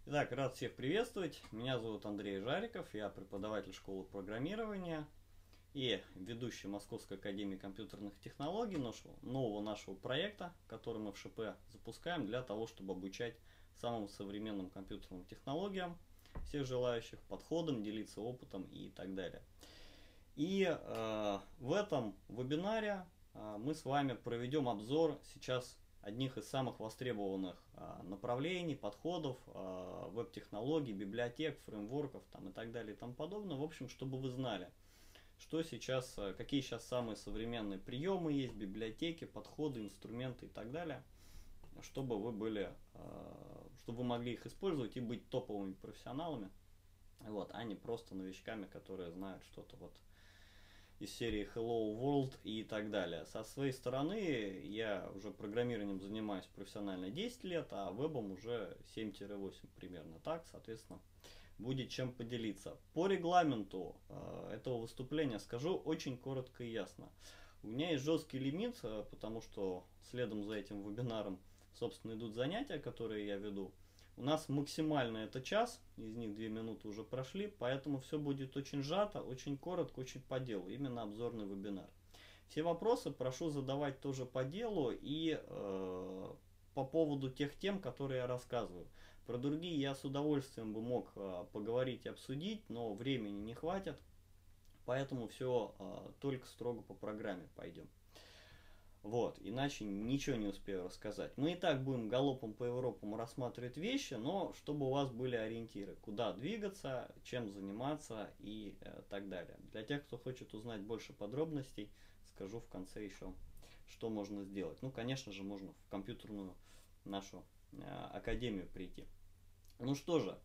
Итак, рад всех приветствовать. Меня зовут Андрей Жариков, я преподаватель школы программирования и ведущий Московской академии компьютерных технологий, нового нашего проекта, который мы в ШП запускаем для того, чтобы обучать самым современным компьютерным технологиям всех желающих, подходам, делиться опытом и так далее. И в этом вебинаре мы с вами проведем обзор сейчас одних из самых востребованных направлений, подходов, веб-технологий, библиотек, фреймворков и так далее и тому подобное. В общем, чтобы вы знали, что сейчас, какие сейчас самые современные приемы есть, библиотеки, подходы, инструменты и так далее, чтобы вы были, чтобы вы могли их использовать и быть топовыми профессионалами, вот, а не просто новичками, которые знают что-то вот из серии Hello World и так далее. Со своей стороны я уже программированием занимаюсь профессионально 10 лет, а вебом уже 7-8 примерно так, соответственно, будет чем поделиться. По регламенту этого выступления скажу очень коротко и ясно. У меня есть жесткий лимит, потому что следом за этим вебинаром, собственно, идут занятия, которые я веду. У нас максимально это час, из них 2 минуты уже прошли, поэтому все будет очень сжато, очень коротко, очень по делу, именно обзорный вебинар. Все вопросы прошу задавать тоже по делу и по поводу тех тем, которые я рассказываю. Про другие я с удовольствием бы мог поговорить и обсудить, но времени не хватит, поэтому все только строго по программе пойдем. Вот, иначе ничего не успею рассказать. Мы и так будем галопом по Европам рассматривать вещи, но чтобы у вас были ориентиры, куда двигаться, чем заниматься и так далее. Для тех, кто хочет узнать больше подробностей, скажу в конце еще, что можно сделать. Ну, конечно же, можно в компьютерную нашу академию прийти. Ну что же,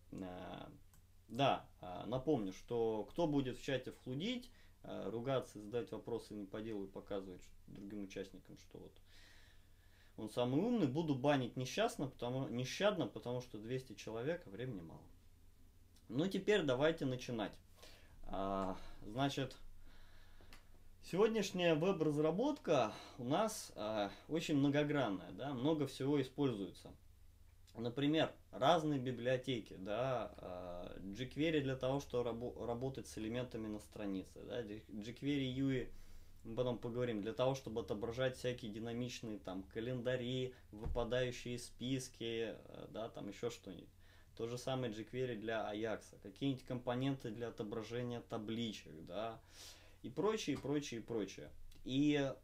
да, напомню, что кто будет в чате флудить, ругаться, задать вопросы не по делу и показывать другим участникам, что вот он самый умный, буду банить нещадно, потому что 200 человек, а времени мало. Ну теперь давайте начинать. Значит, сегодняшняя веб-разработка у нас очень многогранная, да, много всего используется. Например, разные библиотеки, да, jQuery для того, чтобы работать с элементами на странице, да, jQuery UI, мы потом поговорим, для того, чтобы отображать всякие динамичные там календари, выпадающие списки, да, там еще что-нибудь. То же самое jQuery для Ajax, какие-нибудь компоненты для отображения табличек, да, и прочее, прочее, прочее. И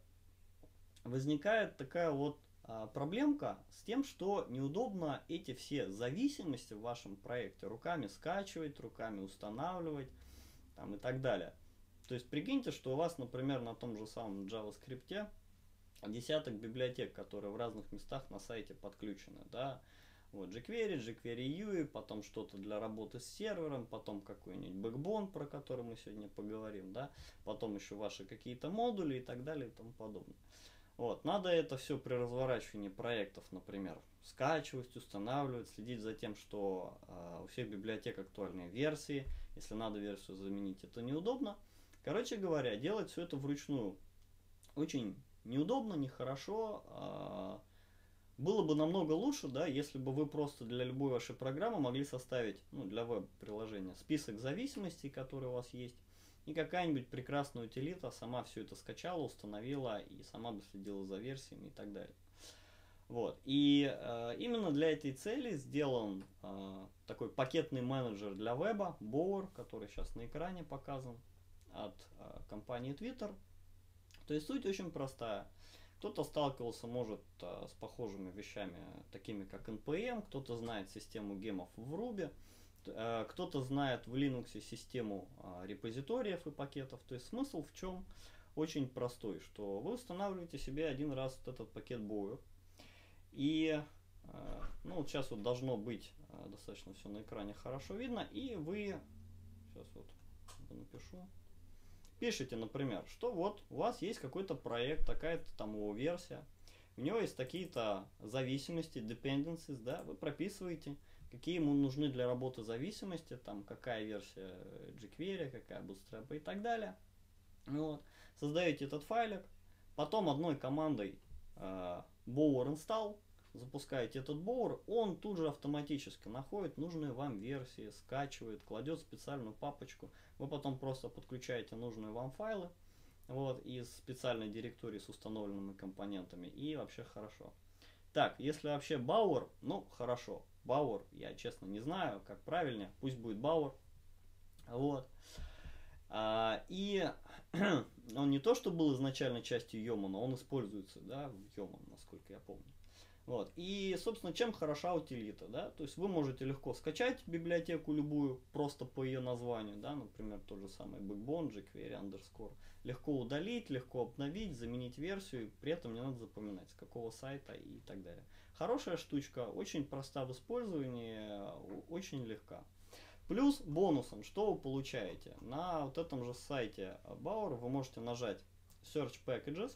возникает такая вот проблемка с тем, что неудобно эти все зависимости в вашем проекте руками скачивать, руками устанавливать и так далее. То есть прикиньте, что у вас, например, на том же самом JavaScript десяток библиотек, которые в разных местах на сайте подключены. Да? Вот jQuery, jQuery UI, потом что-то для работы с сервером, потом какой-нибудь Backbone, про который мы сегодня поговорим, да? Потом еще ваши какие-то модули и так далее и тому подобное. Вот, надо это все при разворачивании проектов, например, скачивать, устанавливать, следить за тем, что у всех библиотек актуальные версии. Если надо версию заменить, это неудобно. Короче говоря, делать все это вручную очень неудобно, нехорошо. Было бы намного лучше, да, если бы вы просто для любой вашей программы могли составить, ну, для веб-приложения, список зависимостей, которые у вас есть, и какая-нибудь прекрасная утилита сама все это скачала, установила и сама бы следила за версиями и так далее. Вот. И именно для этой цели сделан такой пакетный менеджер для веба, Bower, который сейчас на экране показан от компании Twitter. То есть суть очень простая. Кто-то сталкивался, может, с похожими вещами, такими как NPM, кто-то знает систему гемов в Ruby, кто-то знает в Linux систему репозиториев и пакетов. То есть смысл в чем? Очень простой, что вы устанавливаете себе один раз вот этот пакет Bower. И ну, вот сейчас вот должно быть достаточно все на экране хорошо видно. И вы, сейчас вот напишу, пишите, например, что вот у вас есть какой-то проект, такая-то там его версия, у него есть такие-то зависимости, dependencies, да, вы прописываете, какие ему нужны для работы зависимости, там какая версия jQuery, какая Bootstrap и так далее. Вот. Создаете этот файлик, потом одной командой bower install запускаете этот Bower, он тут же автоматически находит нужные вам версии, скачивает, кладет в специальную папочку. Вы потом просто подключаете нужные вам файлы, вот, из специальной директории с установленными компонентами, и вообще хорошо. Так, если вообще Bower, ну хорошо, Bower, я честно не знаю, как правильнее, пусть будет Bower. Вот. И он не то, что был изначально частью Йома, но он используется, да, в Йомом, насколько я помню. Вот. И, собственно, чем хороша утилита, да? То есть вы можете легко скачать библиотеку любую, просто по ее названию, да, например, тот же самый Backbone, jQuery, underscore. Легко удалить, легко обновить, заменить версию, при этом не надо запоминать, с какого сайта и так далее. Хорошая штучка, очень проста в использовании, очень легка. Плюс бонусом, что вы получаете? На вот этом же сайте Bower вы можете нажать Search Packages.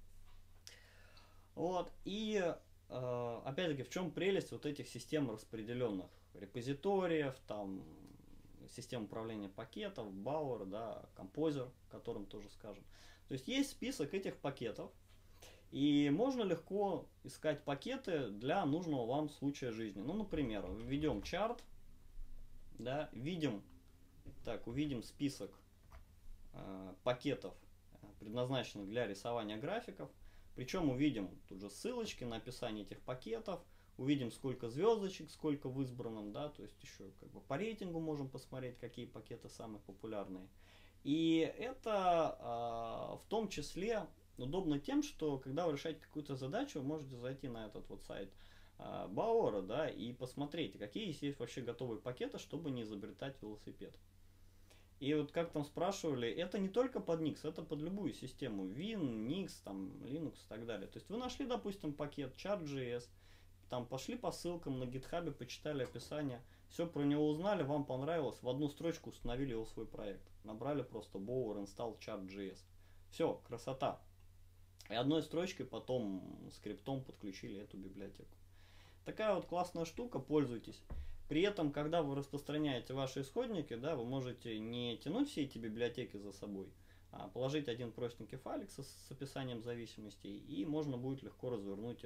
Вот, и опять-таки, в чем прелесть вот этих систем распределенных репозиториев, там, систем управления пакетов, Bower, да, Composer, о котором тоже скажем. То есть список этих пакетов, и можно легко искать пакеты для нужного вам случая жизни. Ну, например, введем чарт, да, увидим список пакетов, предназначенных для рисования графиков. Причем увидим тут же ссылочки на описание этих пакетов, увидим сколько звездочек, сколько в избранном, да, то есть еще как бы по рейтингу можем посмотреть, какие пакеты самые популярные. И это в том числе удобно тем, что когда вы решаете какую-то задачу, вы можете зайти на этот вот сайт Bower, да, и посмотреть, какие есть вообще готовые пакеты, чтобы не изобретать велосипед. И вот как там спрашивали, это не только под Nix, это под любую систему. Win, Nix, там, Linux и так далее. То есть вы нашли, допустим, пакет chart.js, там пошли по ссылкам на GitHub, почитали описание, все про него узнали, вам понравилось, в одну строчку установили его в свой проект. Набрали просто Bower install chart.js. Все, красота. И одной строчкой потом скриптом подключили эту библиотеку. Такая вот классная штука, пользуйтесь. При этом, когда вы распространяете ваши исходники, да, вы можете не тянуть все эти библиотеки за собой, а положить один простенький файлик с описанием зависимостей, и можно будет легко развернуть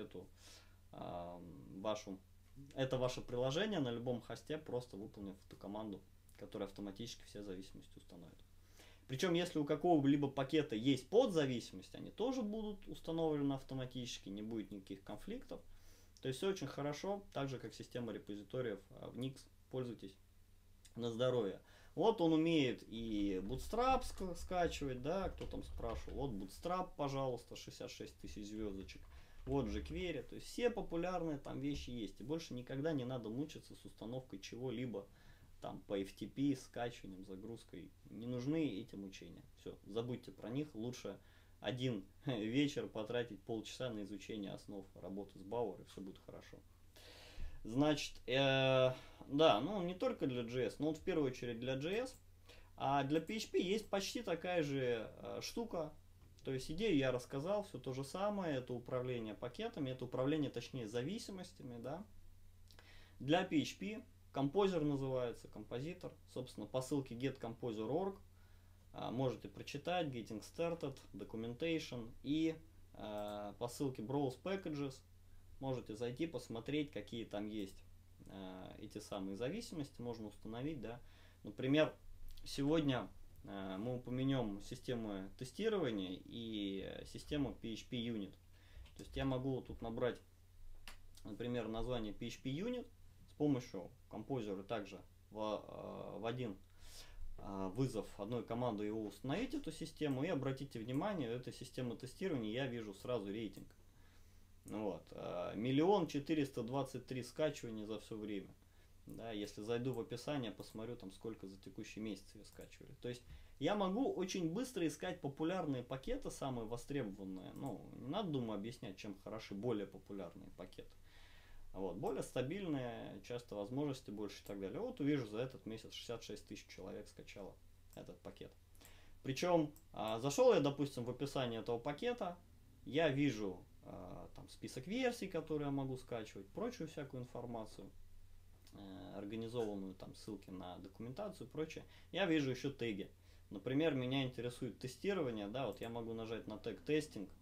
это ваше приложение на любом хосте, просто выполнив эту команду, которая автоматически все зависимости установит. Причем, если у какого-либо пакета есть подзависимость, они тоже будут установлены автоматически, не будет никаких конфликтов. То есть все очень хорошо, так же как система репозиториев в Nix. Пользуйтесь на здоровье. Вот он умеет и Bootstrap скачивать, да, кто там спрашивал. Вот Bootstrap, пожалуйста, 66 тысяч звездочек. Вот jQuery, то есть все популярные там вещи есть. И больше никогда не надо мучиться с установкой чего-либо там по FTP, скачиванием, загрузкой. Не нужны эти мучения. Все, забудьте про них. Лучше один вечер потратить полчаса на изучение основ работы с Bower, и все будет хорошо. Значит, да, ну не только для JS, но вот в первую очередь для JS. А для PHP есть почти такая же штука. То есть идею я рассказал, все то же самое, это управление пакетами, это управление, точнее, зависимостями, да. Для PHP композер называется, композитор, собственно, по ссылке getcomposer.org можете прочитать Getting Started, Documentation, и по ссылке Browse Packages можете зайти, посмотреть, какие там есть эти самые зависимости, можно установить, да. Например, сегодня мы упомянем систему тестирования и систему PHP Unit. То есть я могу тут набрать, например, название PHP Unit, с помощью композера также в один вызов одной команды его установить, эту систему, и обратите внимание, этой системы тестирования я вижу сразу рейтинг. Вот. 1 423 скачивания за все время. Да, если зайду в описание, посмотрю там сколько за текущий месяц ее скачивали. То есть я могу очень быстро искать популярные пакеты, самые востребованные. Ну, не надо, думаю, объяснять, чем хороши более популярные пакеты. Вот, более стабильные, часто возможности больше и так далее. Вот увижу, за этот месяц 66 тысяч человек скачало этот пакет. Причем зашел я, допустим, в описание этого пакета, я вижу там список версий, которые я могу скачивать, прочую всякую информацию, организованную там ссылки на документацию и прочее. Я вижу еще теги. Например, меня интересует тестирование, да, вот я могу нажать на тег тестинг,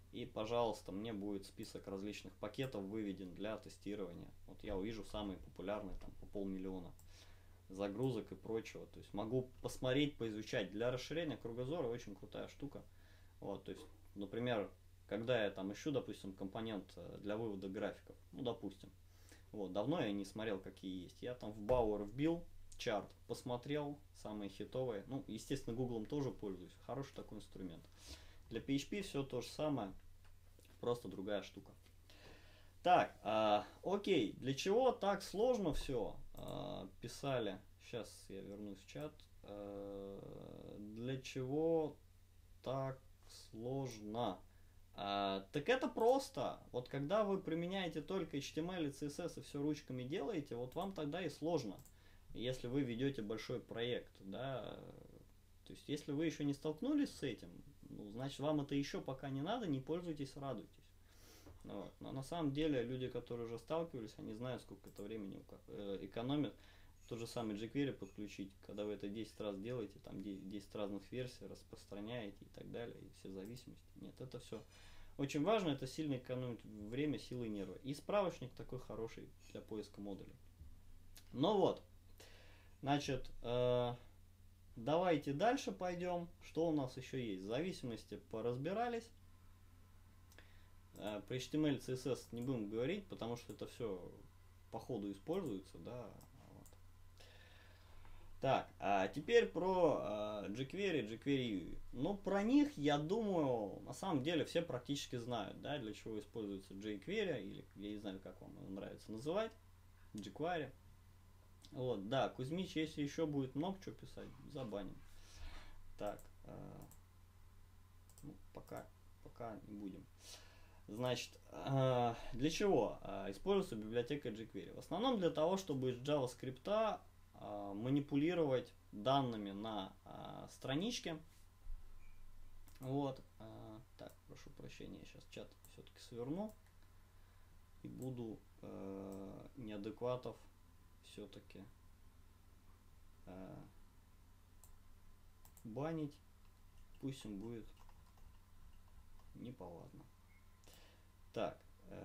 и, пожалуйста, мне будет список различных пакетов выведен для тестирования. Вот я увижу самые популярные, там, по 500 000 загрузок и прочего. То есть могу посмотреть, поизучать. Для расширения кругозора очень крутая штука. Вот, то есть, например, когда я там ищу, допустим, компонент для вывода графиков, ну, допустим, вот, давно я не смотрел, какие есть. Я там в Бауэр вбил чарт, посмотрел, самые хитовые. Ну, естественно, Гуглом тоже пользуюсь. Хороший такой инструмент. Для PHP все то же самое, просто другая штука. Так, окей, для чего так сложно все? Писали, сейчас я вернусь в чат. Для чего так сложно? Так это просто. Вот когда вы применяете только HTML и CSS и все ручками делаете, вот вам тогда и сложно. Если вы ведете большой проект, да. То есть, если вы еще не столкнулись с этим, ну, значит, вам это еще пока не надо, не пользуйтесь, радуйтесь. Вот. Но на самом деле люди, которые уже сталкивались, они знают, сколько это времени экономит. Тот же самый jQuery подключить, когда вы это 10 раз делаете, там 10 разных версий распространяете и так далее, и все зависимости. Нет, это все очень важно, это сильно экономит время, силы и нервы. И справочник такой хороший для поиска модулей. Ну вот, значит, давайте дальше пойдем. Что у нас еще есть? Зависимости поразбирались. Про HTML, CSS не будем говорить, потому что это все по ходу используется, да. Вот. Так, а теперь про jQuery, jQuery. Ну, про них, я думаю, на самом деле все практически знают, да, для чего используется jQuery, или я не знаю, как вам его нравится называть, jQuery. Вот, да, Кузьмич, если еще будет много чего писать, забаним. Так, ну, пока не будем. Значит, для чего используется библиотека jQuery? В основном для того, чтобы из JavaScript манипулировать данными на страничке. Вот. Так, прошу прощения, я сейчас чат все-таки сверну. И буду неадекватов все-таки банить. Пусть им будет неповадно. Так.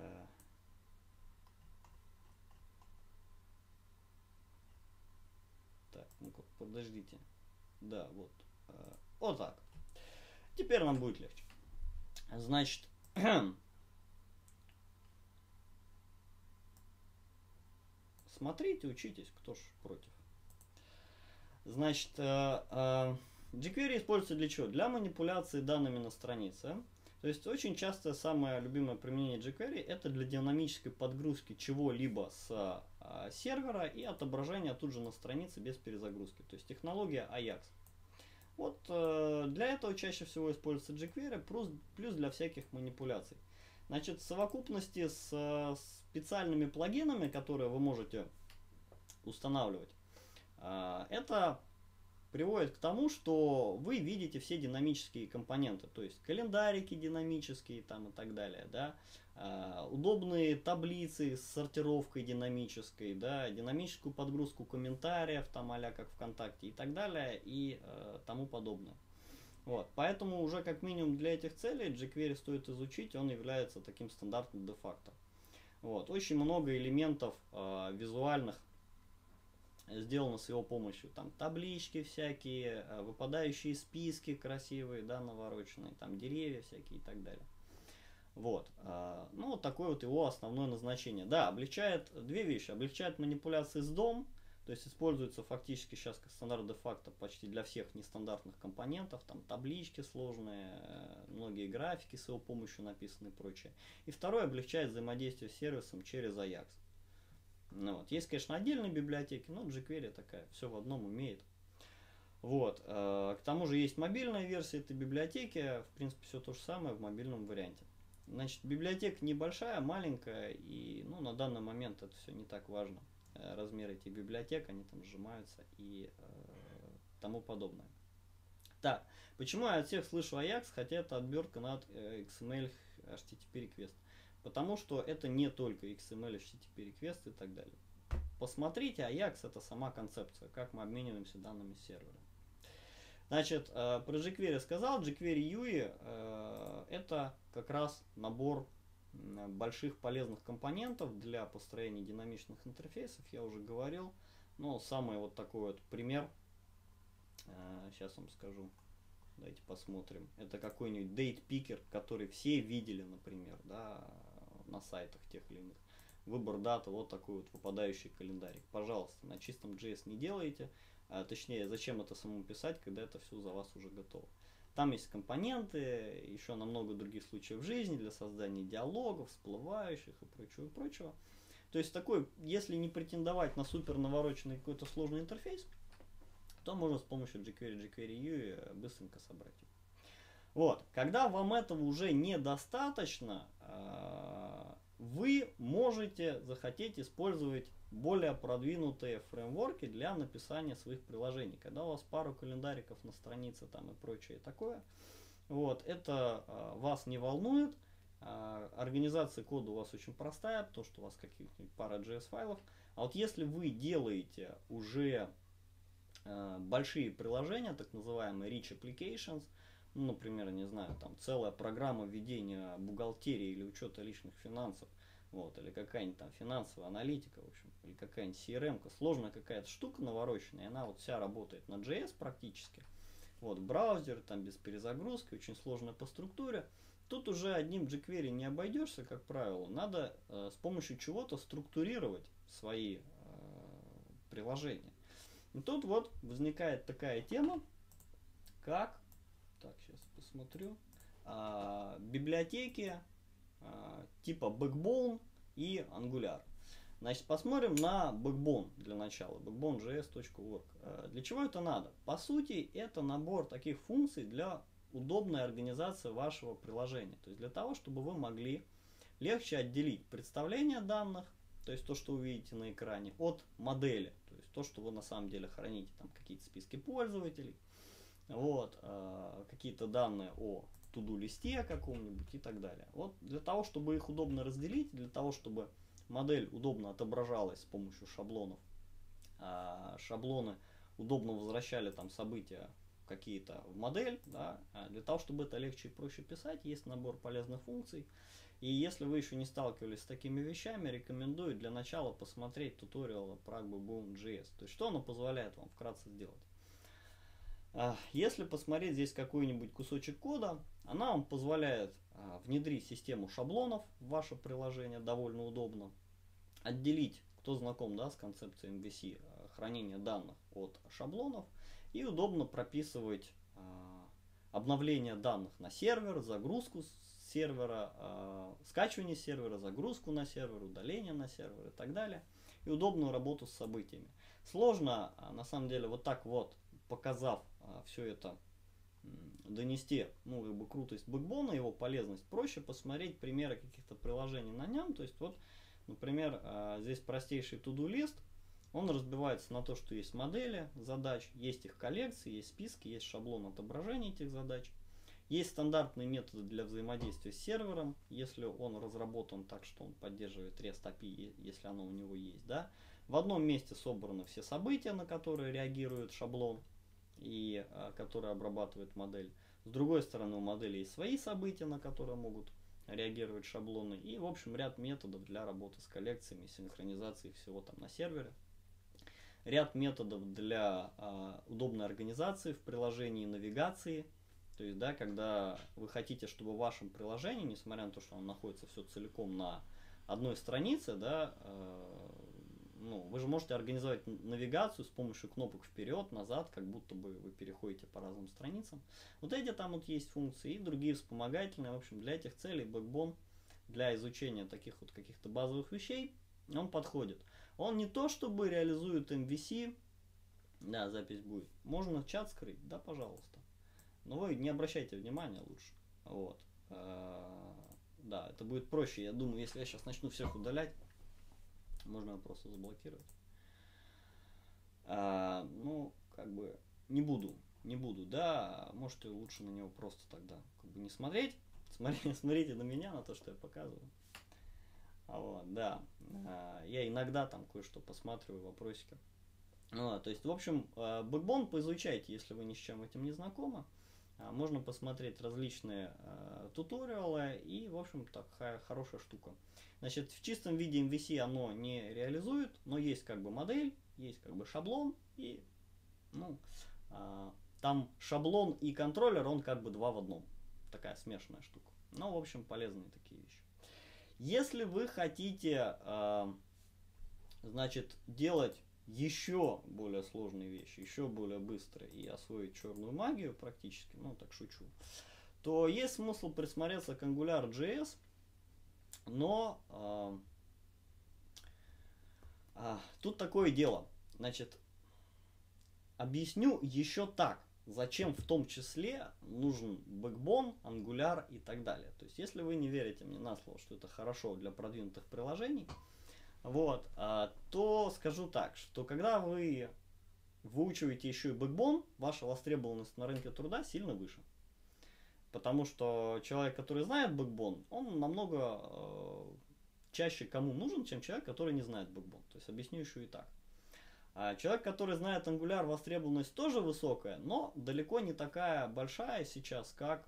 Так, ну-ка, подождите. Да, вот. Вот так. Теперь нам будет легче. Значит, смотрите, учитесь, кто ж против. Значит, jQuery используется для чего? Для манипуляции данными на странице. То есть очень часто самое любимое применение jQuery это для динамической подгрузки чего-либо с сервера и отображения тут же на странице без перезагрузки. То есть технология Ajax. Вот для этого чаще всего используется jQuery, плюс для всяких манипуляций. Значит, в совокупности с специальными плагинами, которые вы можете устанавливать, это приводит к тому, что вы видите все динамические компоненты, то есть календарики динамические там и так далее, да, удобные таблицы с сортировкой динамической, да, динамическую подгрузку комментариев, там а-ля как ВКонтакте и так далее и тому подобное. Вот, поэтому уже как минимум для этих целей jQuery стоит изучить, он является таким стандартным де-факто. Вот, очень много элементов визуальных сделано с его помощью. Там таблички всякие, выпадающие списки красивые, да, навороченные, там деревья всякие и так далее. Вот. Ну, вот такое вот его основное назначение. Да, облегчает две вещи. Облегчает манипуляции с DOM, то есть используется фактически сейчас как стандарт де-факто почти для всех нестандартных компонентов. Там таблички сложные, многие графики с его помощью написаны и прочее. И второе, облегчает взаимодействие с сервисом через Ajax. Ну, вот. Есть, конечно, отдельные библиотеки, но jQuery такая, все в одном умеет. Вот. К тому же есть мобильная версия этой библиотеки, в принципе, все то же самое в мобильном варианте. Значит, библиотека небольшая, маленькая, и ну, на данный момент это все не так важно. Размеры этих библиотек, они там сжимаются и тому подобное. Так, почему я от всех слышу Ajax, хотя это отбертка над XML HTTP request? Потому что это не только XML, HTTP request и так далее. Посмотрите, Ajax это сама концепция, как мы обмениваемся данными с сервера. Значит, про jQuery сказал. jQuery UI это как раз набор больших полезных компонентов для построения динамичных интерфейсов. Я уже говорил. Но самый вот такой вот пример. Сейчас вам скажу. Давайте посмотрим. Это какой-нибудь date picker, который все видели, например, да, на сайтах тех или иных. Выбор даты, вот такой вот выпадающий календарик. Пожалуйста, на чистом JS не делайте. Точнее, зачем это самому писать, когда это все за вас уже готово. Там есть компоненты, еще на много других случаев в жизни для создания диалогов, всплывающих и прочего, и прочего. То есть такой, если не претендовать на супер навороченный какой-то сложный интерфейс, то можно с помощью jQuery UI быстренько собрать. Вот, когда вам этого уже недостаточно, вы можете захотеть использовать более продвинутые фреймворки для написания своих приложений. Когда у вас пару календариков на странице там и прочее такое, вот, это вас не волнует. Организация кода у вас очень простая, потому что у вас каких-нибудь пара JS файлов. А вот если вы делаете уже большие приложения, так называемые rich applications, ну, например, не знаю, там целая программа ведения бухгалтерии или учета личных финансов, вот, или какая-нибудь там финансовая аналитика, в общем, или какая-нибудь CRM-ка, сложная какая-то штука навороченная, и она вот вся работает на JS практически, вот, браузер, там без перезагрузки, очень сложная по структуре. Тут уже одним jQuery не обойдешься, как правило, надо с помощью чего-то структурировать свои приложения. И тут вот возникает такая тема, как, так, сейчас посмотрю, библиотеки типа Backbone и Angular. Значит, посмотрим на Backbone для начала, backbone.js.org. Для чего это надо? По сути, это набор таких функций для удобной организации вашего приложения. То есть для того, чтобы вы могли легче отделить представление данных, то есть то, что вы видите на экране, от модели. То есть то, что вы на самом деле храните, там какие-то списки пользователей, вот, какие-то данные о to-do листе каком-нибудь и так далее. Вот для того, чтобы их удобно разделить, для того, чтобы модель удобно отображалась с помощью шаблонов, шаблоны удобно возвращали там события какие-то в модель, да, для того, чтобы это легче и проще писать, есть набор полезных функций. И если вы еще не сталкивались с такими вещами, рекомендую для начала посмотреть туториал про Backbone.js. То есть, что оно позволяет вам вкратце сделать. Если посмотреть здесь какой-нибудь кусочек кода, она вам позволяет внедрить систему шаблонов в ваше приложение довольно удобно, отделить, кто знаком, да, с концепцией MVC, хранения данных от шаблонов, и удобно прописывать обновление данных на сервер, загрузку с сервера, скачивание с сервера, загрузку на сервер, удаление на сервер и так далее, и удобную работу с событиями. Сложно, на самом деле, вот так вот, показав все это, донести, ну, как бы крутость Backbone, его полезность. Проще посмотреть примеры каких-то приложений на нем. То есть, вот, например, здесь простейший to-do лист. Он разбивается на то, что есть модели задач, есть их коллекции, есть списки, есть шаблон отображения этих задач. Есть стандартные методы для взаимодействия с сервером, если он разработан так, что он поддерживает REST API, если оно у него есть. Да? В одном месте собраны все события, на которые реагирует шаблон и который обрабатывает модель. С другой стороны, у модели есть свои события, на которые могут реагировать шаблоны. И, в общем, ряд методов для работы с коллекциями, синхронизации всего там на сервере. Ряд методов для удобной организации в приложении, навигации. То есть, да, когда вы хотите, чтобы в вашем приложении, несмотря на то, что оно находится все целиком на одной странице, да, ну, вы же можете организовать навигацию с помощью кнопок вперед, назад, как будто бы вы переходите по разным страницам. Вот эти там вот есть функции и другие вспомогательные. В общем, для этих целей Backbone, для изучения таких вот каких-то базовых вещей, он подходит. Он не то чтобы реализует MVC, да, запись будет. Можно чат скрыть, да, пожалуйста. Но вы не обращайте внимания лучше. Вот. Да, это будет проще. Я думаю, если я сейчас начну всех удалять, можно просто заблокировать. Ну, как бы не буду, да, можете лучше на него просто тогда как бы не смотреть. Смотрите на меня, на то, что я показываю. Вот, да. Я иногда там кое-что посматриваю, вопросики То есть, в общем, Backbone поизучайте, если вы ни с чем этим не знакомы. Можно посмотреть различные туториалы и, в общем, такая хорошая штука. Значит, в чистом виде MVC оно не реализует, но есть как бы модель, есть как бы шаблон и, ну, там шаблон и контроллер, он как бы два в одном. Такая смешанная штука. Ну, в общем, полезные такие вещи. Если вы хотите, значит, делать еще более сложные вещи, еще более быстро и освоить черную магию практически, ну так шучу, то есть смысл присмотреться к AngularJS, но тут такое дело. Значит, объясню еще так, зачем в том числе нужен Backbone, Angular и так далее. То есть, если вы не верите мне на слово, что это хорошо для продвинутых приложений, вот, то скажу так, что когда вы выучиваете еще и Backbone, ваша востребованность на рынке труда сильно выше. Потому что человек, который знает Backbone, он намного чаще кому нужен, чем человек, который не знает Backbone. То есть объясню еще и так. Человек, который знает Angular, востребованность тоже высокая, но далеко не такая большая сейчас, как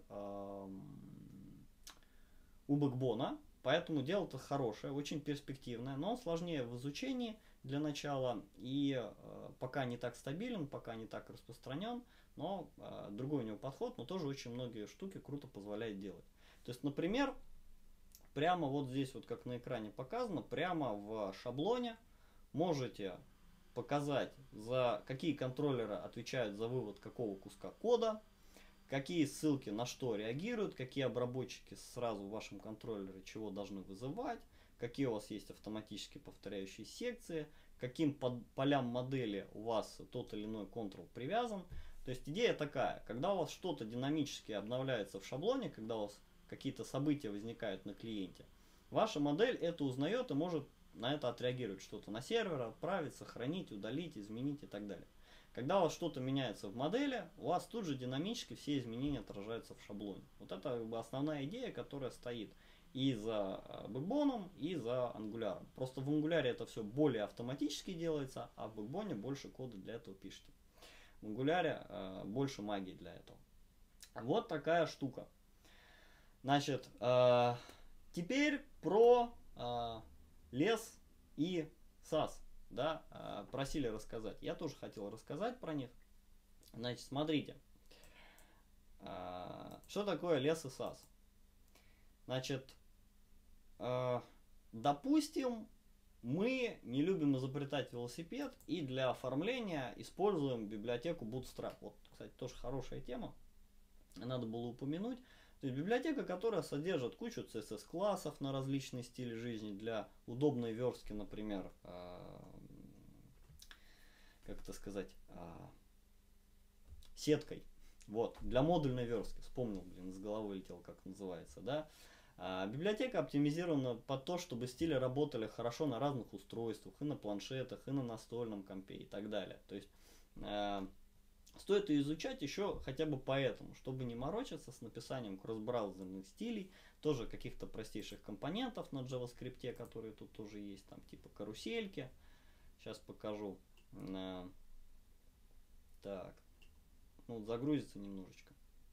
у Backbone. Поэтому дело-то хорошее, очень перспективное, но он сложнее в изучении для начала и пока не так стабилен, пока не так распространен, но другой у него подход, но тоже очень многие штуки круто позволяет делать. То есть, например, прямо вот здесь, вот как на экране показано, прямо в шаблоне можете показать, за какие контроллеры отвечают за вывод какого куска кода, какие ссылки на что реагируют, какие обработчики сразу в вашем контроллере чего должны вызывать, какие у вас есть автоматически повторяющие секции, к каким полям модели у вас тот или иной control привязан. То есть идея такая, когда у вас что-то динамически обновляется в шаблоне, когда у вас какие-то события возникают на клиенте, ваша модель это узнает и может на это отреагировать, что-то на сервер отправить, сохранить, удалить, изменить и так далее. Когда у вас что-то меняется в модели, у вас тут же динамически все изменения отражаются в шаблоне. Вот это как бы основная идея, которая стоит и за Backbone, и за Angular. Просто в Angular это все более автоматически делается, а в Backbone больше кода для этого пишете. В Angular больше магии для этого. Вот такая штука. Значит, теперь про лес и SAS. Да, просили рассказать. Я тоже хотел рассказать про них. Значит, смотрите. Что такое лес и SAS? Значит, допустим, мы не любим изобретать велосипед и для оформления используем библиотеку Bootstrap. Вот, кстати, тоже хорошая тема. Надо было упомянуть. То есть библиотека, которая содержит кучу CSS-классов на различные стили жизни для удобной верстки, например, как это сказать, сеткой. Вот, для модульной верстки. Вспомнил, с головы летел, как называется, да. Библиотека оптимизирована под то, чтобы стили работали хорошо на разных устройствах, и на планшетах, и на настольном компе, и так далее. То есть стоит ее изучать еще хотя бы поэтому, чтобы не морочиться с написанием кросс-браузерных стилей, тоже каких-то простейших компонентов на JavaScript, которые тут тоже есть, там типа карусельки. Сейчас покажу. Так, ну загрузится немножечко.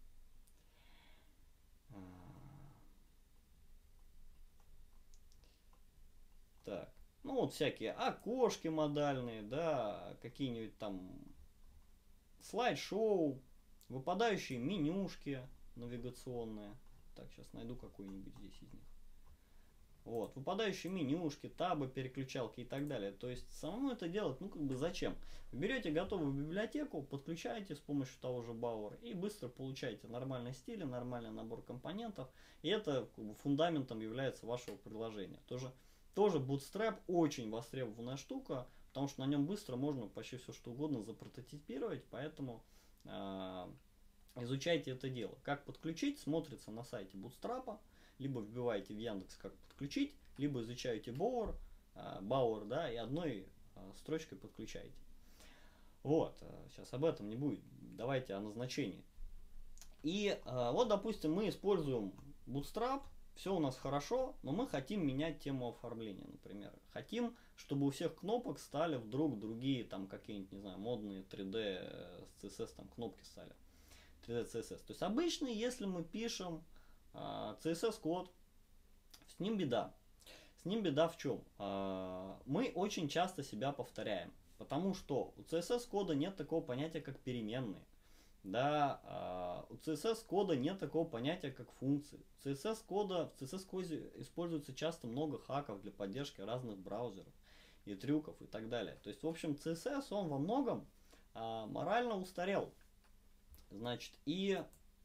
Так, ну вот всякие окошки модальные, да, какие-нибудь там слайд-шоу, выпадающие менюшки навигационные. Так, сейчас найду какой-нибудь здесь из них. Вот, выпадающие менюшки, табы, переключалки и так далее. То есть самому это делать, ну как бы зачем? Вы берете готовую библиотеку, подключаете с помощью того же Bower и быстро получаете нормальный стиль, нормальный набор компонентов. И это как бы фундаментом является вашего приложения. Тоже Bootstrap очень востребованная штука, потому что на нем быстро можно почти все что угодно запрототипировать, поэтому изучайте это дело. Как подключить, смотрится на сайте Bootstrap, либо вбиваете в Яндекс как подключить, либо изучаете Bower, да, и одной строчкой подключаете. Вот, сейчас об этом не будет, давайте о назначении. И вот, допустим, мы используем Bootstrap, все у нас хорошо, но мы хотим менять тему оформления, например. Хотим, чтобы у всех кнопок стали вдруг другие, там какие-нибудь, не знаю, модные 3D с CSS там кнопки стали. 3D CSS. То есть обычно, если мы пишем CSS код, с ним беда. С ним беда в чем? Мы очень часто себя повторяем, потому что у CSS кода нет такого понятия, как переменные. Да, у CSS кода нет такого понятия, как функции. В CSS коде используется часто много хаков для поддержки разных браузеров и трюков и так далее. То есть, в общем, CSS он во многом морально устарел. Значит, и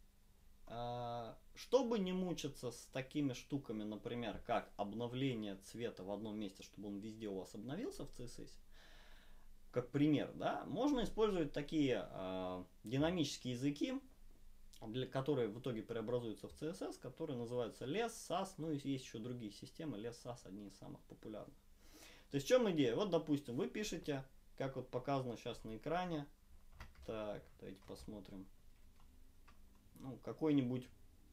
чтобы не мучиться с такими штуками, например, как обновление цвета в одном месте, чтобы он везде у вас обновился в CSS, как пример, да, можно использовать такие динамические языки, которые в итоге преобразуются в CSS, которые называются LESS, SAS, ну и есть еще другие системы, LESS, SAS одни из самых популярных. То есть в чем идея? Вот, допустим, вы пишете, как вот показано сейчас на экране, так, давайте посмотрим, ну, какой-нибудь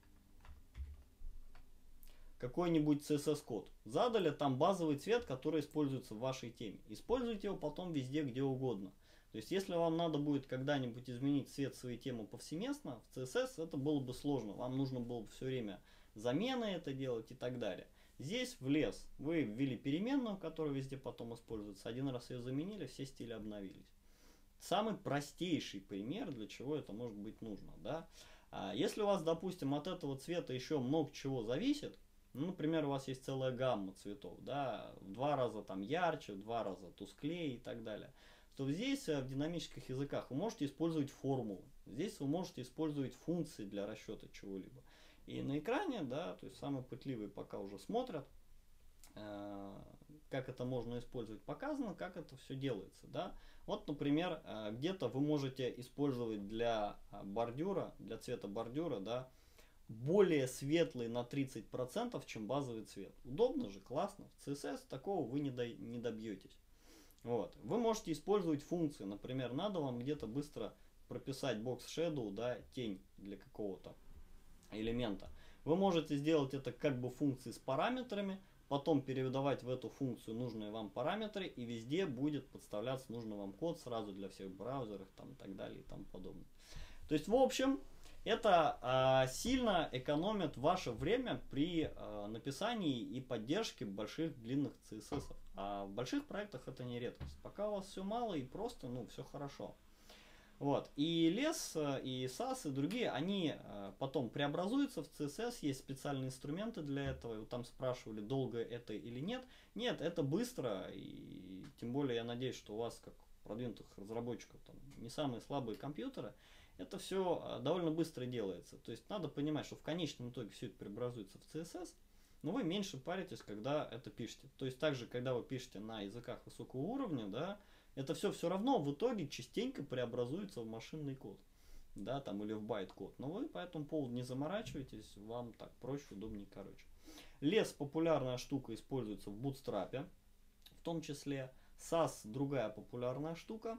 CSS код. Задали там базовый цвет, который используется в вашей теме. Используйте его потом везде, где угодно. То есть, если вам надо будет когда-нибудь изменить цвет своей темы повсеместно, в CSS это было бы сложно. Вам нужно было бы все время замены это делать и так далее. Здесь в лес вы ввели переменную, которая везде потом используется. Один раз ее заменили, все стили обновились. Самый простейший пример, для чего это может быть нужно. Да? Если у вас, допустим, от этого цвета еще много чего зависит, ну, например, у вас есть целая гамма цветов, да, в 2 раза там ярче, в 2 раза тусклее и так далее, то здесь в динамических языках вы можете использовать формулы, здесь вы можете использовать функции для расчета чего-либо. И на экране, да, то есть самые пытливые пока уже смотрят, как это можно использовать, показано, как это все делается, да. Вот, например, где-то вы можете использовать для бордюра, для цвета бордюра, да, более светлый на 30%, чем базовый цвет. Удобно же, классно. В CSS такого вы не добьетесь. Вот. Вы можете использовать функции. Например, надо вам где-то быстро прописать box shadow, да, тень для какого-то элемента. Вы можете сделать это как бы функции с параметрами, потом передавать в эту функцию нужные вам параметры, и везде будет подставляться нужный вам код сразу для всех браузеров там, и так далее и тому подобное. То есть, в общем, это сильно экономит ваше время при написании и поддержке больших длинных CSS. А в больших проектах это не редкость. Пока у вас все мало и просто, ну, все хорошо. Вот. И лес, и SAS, и другие, они потом преобразуются в CSS, есть специальные инструменты для этого. Вы там спрашивали, долго это или нет. Нет, это быстро, и тем более я надеюсь, что у вас, как продвинутых разработчиков, там, не самые слабые компьютеры, это все довольно быстро делается. То есть надо понимать, что в конечном итоге все это преобразуется в CSS, но вы меньше паритесь, когда это пишете. То есть также, когда вы пишете на языках высокого уровня, да, это все равно в итоге частенько преобразуется в машинный код, да, там, или в байт-код. Но вы по этому поводу не заморачивайтесь, вам так проще, удобнее, короче. Лес популярная штука, используется в Bootstrap, в том числе. SAS другая популярная штука.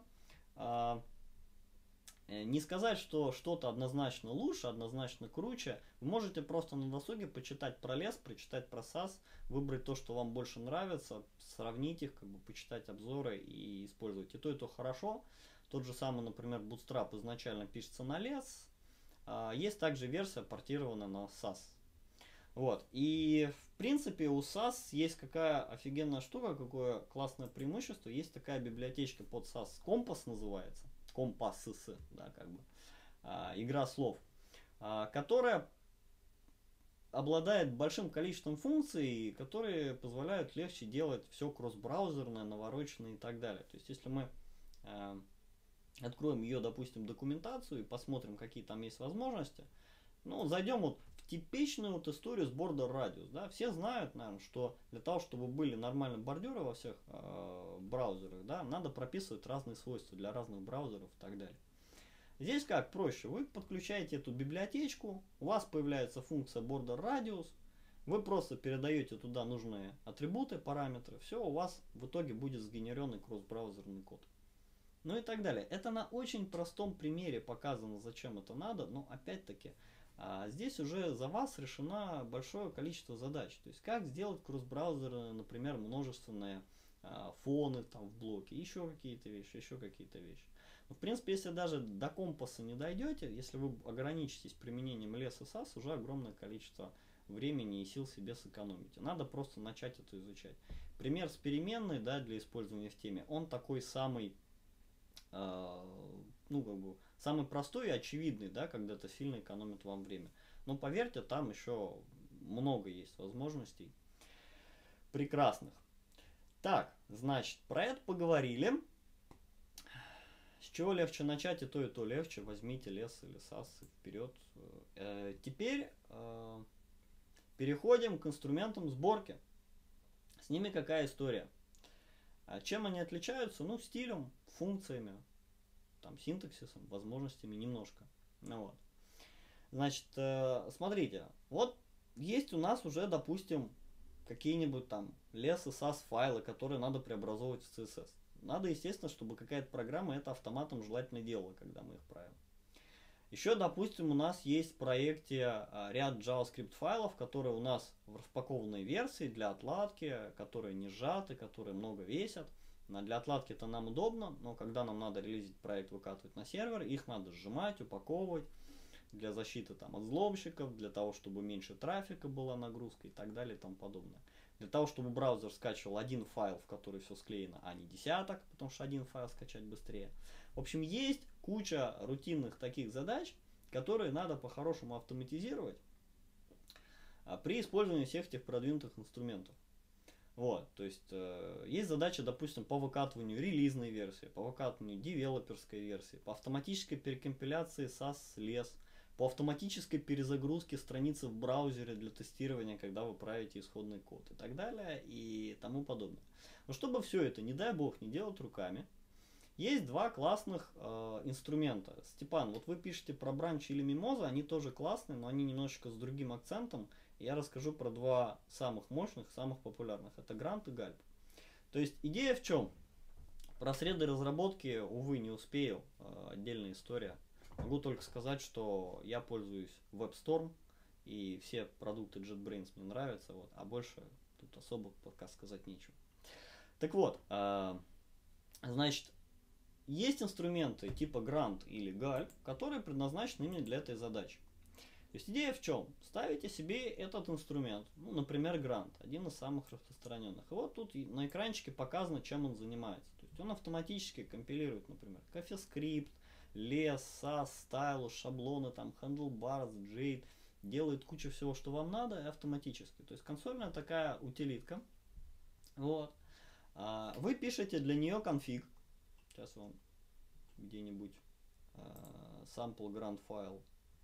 Не сказать, что что-то однозначно лучше, однозначно круче. Вы можете просто на досуге почитать про лес, прочитать про SAS, выбрать то, что вам больше нравится, сравнить их, как бы почитать обзоры и использовать. И то хорошо. Тот же самый, например, Bootstrap изначально пишется на лес. Есть также версия, портированная на SAS. Вот. И в принципе у SAS есть какая офигенная штука, какое классное преимущество. Есть такая библиотечка под SAS, Компас называется. Компасс, да, как бы, игра слов, которая обладает большим количеством функций, которые позволяют легче делать все кросс-браузерное, навороченное и так далее. То есть, если мы откроем ее, допустим, документацию и посмотрим, какие там есть возможности, ну, зайдем вот в типичную вот историю с Border Radius, да, все знают, наверное, что для того, чтобы были нормальные бордюры во всех браузерах, да, надо прописывать разные свойства для разных браузеров и так далее. Здесь как проще, вы подключаете эту библиотечку, у вас появляется функция Border Radius, вы просто передаете туда нужные атрибуты, параметры, все, у вас в итоге будет сгенеренный кросс-браузерный код. Ну и так далее. Это на очень простом примере показано, зачем это надо, но опять-таки А здесь уже за вас решено большое количество задач. То есть как сделать кросс-браузер, например, множественные фоны там в блоке, еще какие-то вещи, еще какие-то вещи. Но, в принципе, если даже до компаса не дойдете, если вы ограничитесь применением LS и SAS, уже огромное количество времени и сил себе сэкономите. Надо просто начать это изучать. Пример с переменной, да, для использования в теме, он такой самый, самый простой и очевидный, да, когда это сильно экономит вам время. Но поверьте, там еще много есть возможностей прекрасных. Так, значит, про это поговорили. С чего легче начать, и то легче. Возьмите лес или SAS и вперед. Теперь переходим к инструментам сборки. С ними какая история? Чем они отличаются? Ну, стилем, функциями, там, синтаксисом, возможностями немножко. Ну, вот. Значит, смотрите, вот есть у нас уже, допустим, какие-нибудь там лес и SAS файлы, которые надо преобразовывать в CSS. Надо, естественно, чтобы какая-то программа это автоматом желательно делала, когда мы их правим. Еще, допустим, у нас есть в проекте ряд JavaScript файлов, которые у нас в распакованной версии для отладки, которые не сжаты, которые много весят. Для отладки это нам удобно, но когда нам надо релизить проект, выкатывать на сервер, их надо сжимать, упаковывать для защиты там, от взломщиков, для того, чтобы меньше трафика была нагрузка и так далее и тому подобное. Для того, чтобы браузер скачивал один файл, в который все склеено, а не десяток, потому что один файл скачать быстрее. В общем, есть куча рутинных таких задач, которые надо по-хорошему автоматизировать при использовании всех этих продвинутых инструментов. Вот, то есть есть задача, допустим, по выкатыванию релизной версии, по выкатыванию девелоперской версии, по автоматической перекомпиляции SAS LESS, по автоматической перезагрузке страницы в браузере для тестирования, когда вы правите исходный код и так далее и тому подобное. Но чтобы все это, не дай бог, не делать руками, есть два классных инструмента. Степан, вот вы пишете про Branch или Mimosa, они тоже классные, но они немножечко с другим акцентом. Я расскажу про два самых мощных, самых популярных. Это Grant и Gulp. То есть идея в чем? Про среды разработки, увы, не успею. Отдельная история. Могу только сказать, что я пользуюсь WebStorm, и все продукты JetBrains мне нравятся, вот, а больше тут особо пока сказать нечего. Так вот, значит, есть инструменты типа Grant или Gulp, которые предназначены именно для этой задачи. То есть идея в чем? Ставите себе этот инструмент, ну, например, Grant, один из самых распространенных. И вот тут на экранчике показано, чем он занимается. То есть он автоматически компилирует, например, CoffeeScript, LESS, SAS, Stylus, шаблоны, там, Handlebars, Jade, делает кучу всего, что вам надо, и автоматически. То есть консольная такая утилитка. Вот. Вы пишете для нее конфиг. Сейчас вам где-нибудь sample Grant файл.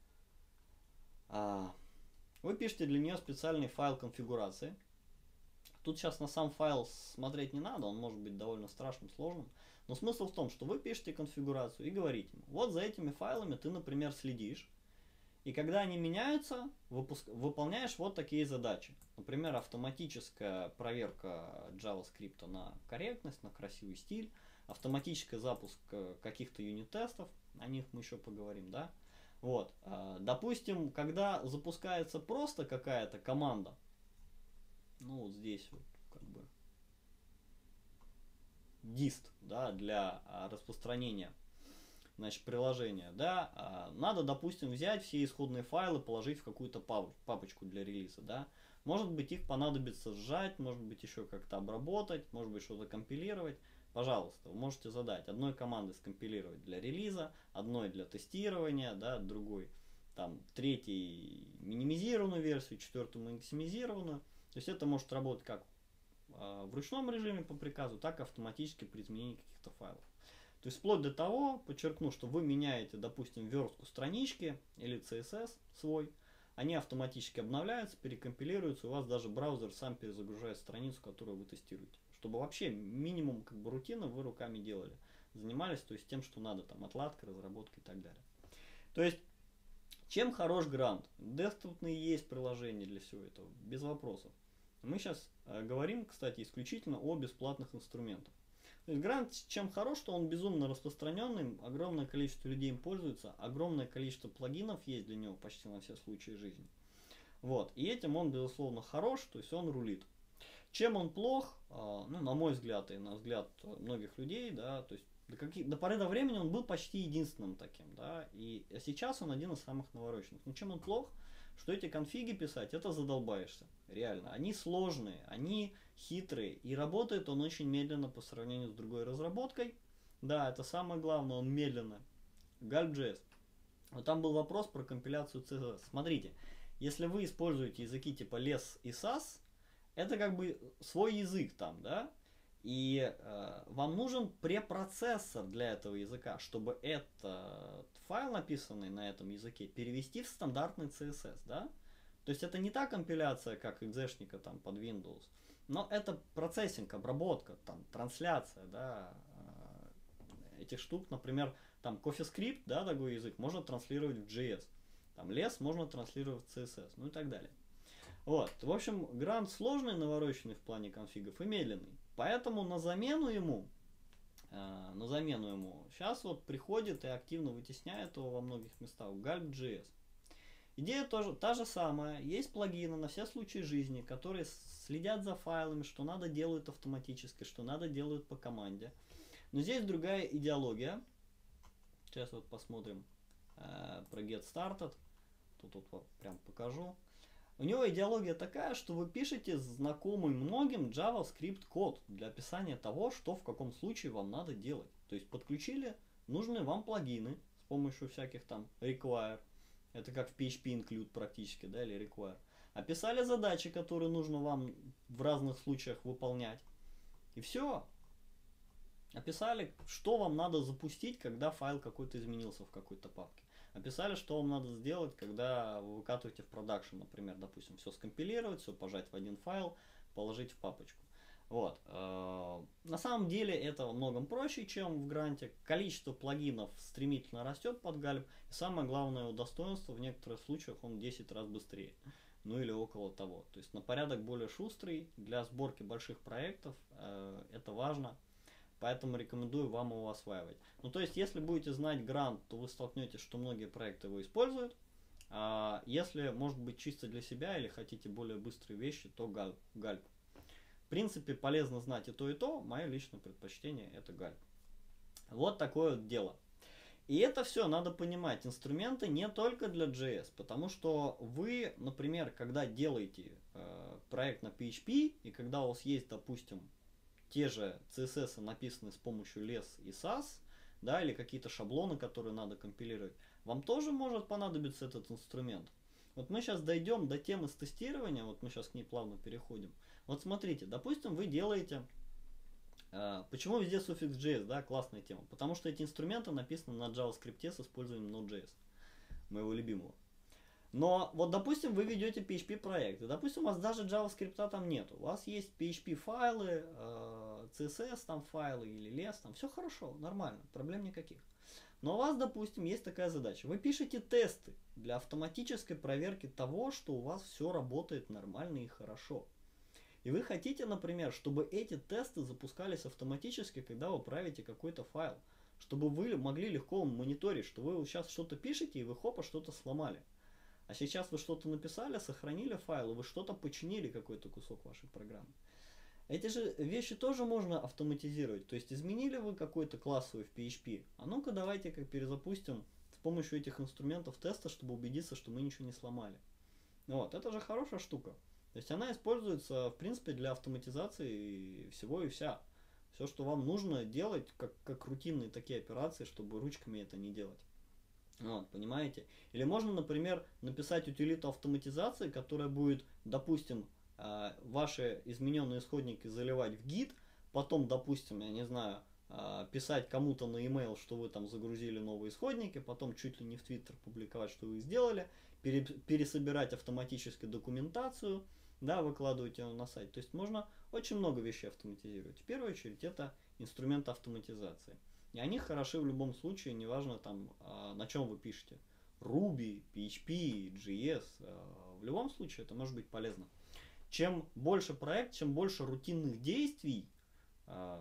Вы пишете для нее специальный файл конфигурации. Тут сейчас на сам файл смотреть не надо, он может быть довольно страшным, сложным. Но смысл в том, что вы пишете конфигурацию и говорите ему, вот за этими файлами ты, например, следишь. И когда они меняются, выполняешь вот такие задачи. Например, автоматическая проверка JavaScript на корректность, на красивый стиль. Автоматический запуск каких-то юнит-тестов, о них мы еще поговорим, да. Вот, допустим, когда запускается просто какая-то команда, ну вот здесь вот как бы dist, да, для распространения, значит, приложения, да, надо, допустим, взять все исходные файлы, положить в какую-то папочку для релиза, да. Может быть, их понадобится сжать, может быть, еще как-то обработать, может быть, что-то компилировать. Пожалуйста, вы можете задать одной командой скомпилировать для релиза, одной для тестирования, да, другой, там, третий минимизированную версию, четвертую максимизированную. То есть это может работать как в ручном режиме по приказу, так и автоматически при изменении каких-то файлов. То есть вплоть до того, подчеркну, что вы меняете, допустим, верстку странички или CSS свой, они автоматически обновляются, перекомпилируются, у вас даже браузер сам перезагружает страницу, которую вы тестируете. Чтобы вообще минимум как бы рутины вы руками делали. Занимались, то есть тем, что надо, там, отладка, разработка и так далее. То есть, чем хорош Grant? Десктопные есть приложения для всего этого, без вопросов. Мы сейчас говорим, кстати, исключительно о бесплатных инструментах. То То есть грант чем хорош, что он безумно распространенный, огромное количество людей им пользуется, огромное количество плагинов есть для него почти на все случаи жизни. Вот. И этим он, безусловно, хорош, то есть он рулит. Чем он плох, ну, на мой взгляд и на взгляд многих людей, да, то есть до поры до времени он был почти единственным таким, да, и сейчас он один из самых навороченных. Но чем он плох? Что эти конфиги писать, это задолбаешься, реально. Они сложные, они хитрые, и работает он очень медленно по сравнению с другой разработкой. Да, это самое главное, он медленно. Gulp.js. Вот там был вопрос про компиляцию CSS. Смотрите, если вы используете языки типа LESS и SAS, это как бы свой язык там, да? И вам нужен препроцессор для этого языка, чтобы этот файл, написанный на этом языке, перевести в стандартный CSS, да? То есть это не та компиляция, как экзешника там под Windows, но это процессинг, обработка, там, трансляция, да, этих штук, например, там CoffeeScript, да, такой язык, можно транслировать в JS, там LESS можно транслировать в CSS, ну и так далее. Вот, в общем, грант сложный, навороченный в плане конфигов и медленный. Поэтому на замену ему сейчас вот приходит и активно вытесняет его во многих местах Gulp.js. Идея тоже та же самая. Есть плагины на все случаи жизни, которые следят за файлами, что надо делают автоматически, что надо делают по команде. Но здесь другая идеология. Сейчас вот посмотрим про Get Started. Тут вот прям покажу. У него идеология такая, что вы пишете знакомый многим JavaScript код для описания того, что в каком случае вам надо делать. То есть подключили нужные вам плагины с помощью всяких там require. Это как в PHP include практически, да, или require. Описали задачи, которые нужно вам в разных случаях выполнять. И все. Описали, что вам надо запустить, когда файл какой-то изменился в какой-то папке. Описали, что вам надо сделать, когда вы выкатываете в продакшн, например, допустим, все скомпилировать, все пожать в один файл, положить в папочку. Вот. На самом деле это во многом проще, чем в гранте. Количество плагинов стремительно растет под Gulp. И самое главное его достоинство, в некоторых случаях он 10 раз быстрее. Ну или около того. То есть на порядок более шустрый. Для сборки больших проектов это важно. Поэтому рекомендую вам его осваивать. Ну то есть если будете знать грант, то вы столкнетесь, что многие проекты его используют. А если, может быть, чисто для себя или хотите более быстрые вещи, то Gulp. В принципе, полезно знать и то. Мое личное предпочтение это Gulp. Вот такое вот дело. И это все надо понимать. Инструменты не только для JS, потому что вы, например, когда делаете проект на PHP, и когда у вас есть, допустим, те же CSS написаны с помощью LESS и SAS, да, или какие-то шаблоны, которые надо компилировать, вам тоже может понадобиться этот инструмент. Вот мы сейчас дойдем до темы с тестирования, вот мы сейчас к ней плавно переходим. Вот смотрите, допустим, вы делаете... Почему везде суффикс JS, да, классная тема? Потому что эти инструменты написаны на JavaScript с использованием Node.js, моего любимого. Но вот, допустим, вы ведете PHP проект, и, допустим, у вас даже JavaScript там нет. У вас есть PHP файлы, CSS там файлы или LESS, там все хорошо, нормально, проблем никаких. Но у вас, допустим, есть такая задача. Вы пишете тесты для автоматической проверки того, что у вас все работает нормально и хорошо. И вы хотите, например, чтобы эти тесты запускались автоматически, когда вы правите какой-то файл. Чтобы вы могли легко мониторить, что вы сейчас что-то пишете и вы хопа что-то сломали. А сейчас вы что-то написали, сохранили файл, и вы что-то починили, какой-то кусок вашей программы. Эти же вещи тоже можно автоматизировать. То есть изменили вы какой-то классовый в PHP. А ну-ка давайте как перезапустим с помощью этих инструментов теста, чтобы убедиться, что мы ничего не сломали. Вот, это же хорошая штука. То есть она используется, в принципе, для автоматизации всего и вся. Все, что вам нужно делать, как рутинные такие операции, чтобы ручками это не делать. Вот, понимаете? Или можно, например, написать утилиту автоматизации, которая будет, допустим, ваши измененные исходники заливать в гид, потом, допустим, я не знаю, писать кому-то на e-mail, что вы там загрузили новые исходники, потом чуть ли не в Twitter публиковать, что вы сделали, пересобирать автоматически документацию, да, выкладывать ее на сайт. То есть можно очень много вещей автоматизировать. В первую очередь это инструменты автоматизации. И они хороши в любом случае, неважно там на чем вы пишете. Ruby, PHP, JS. В любом случае это может быть полезно. Чем больше проект, чем больше рутинных действий,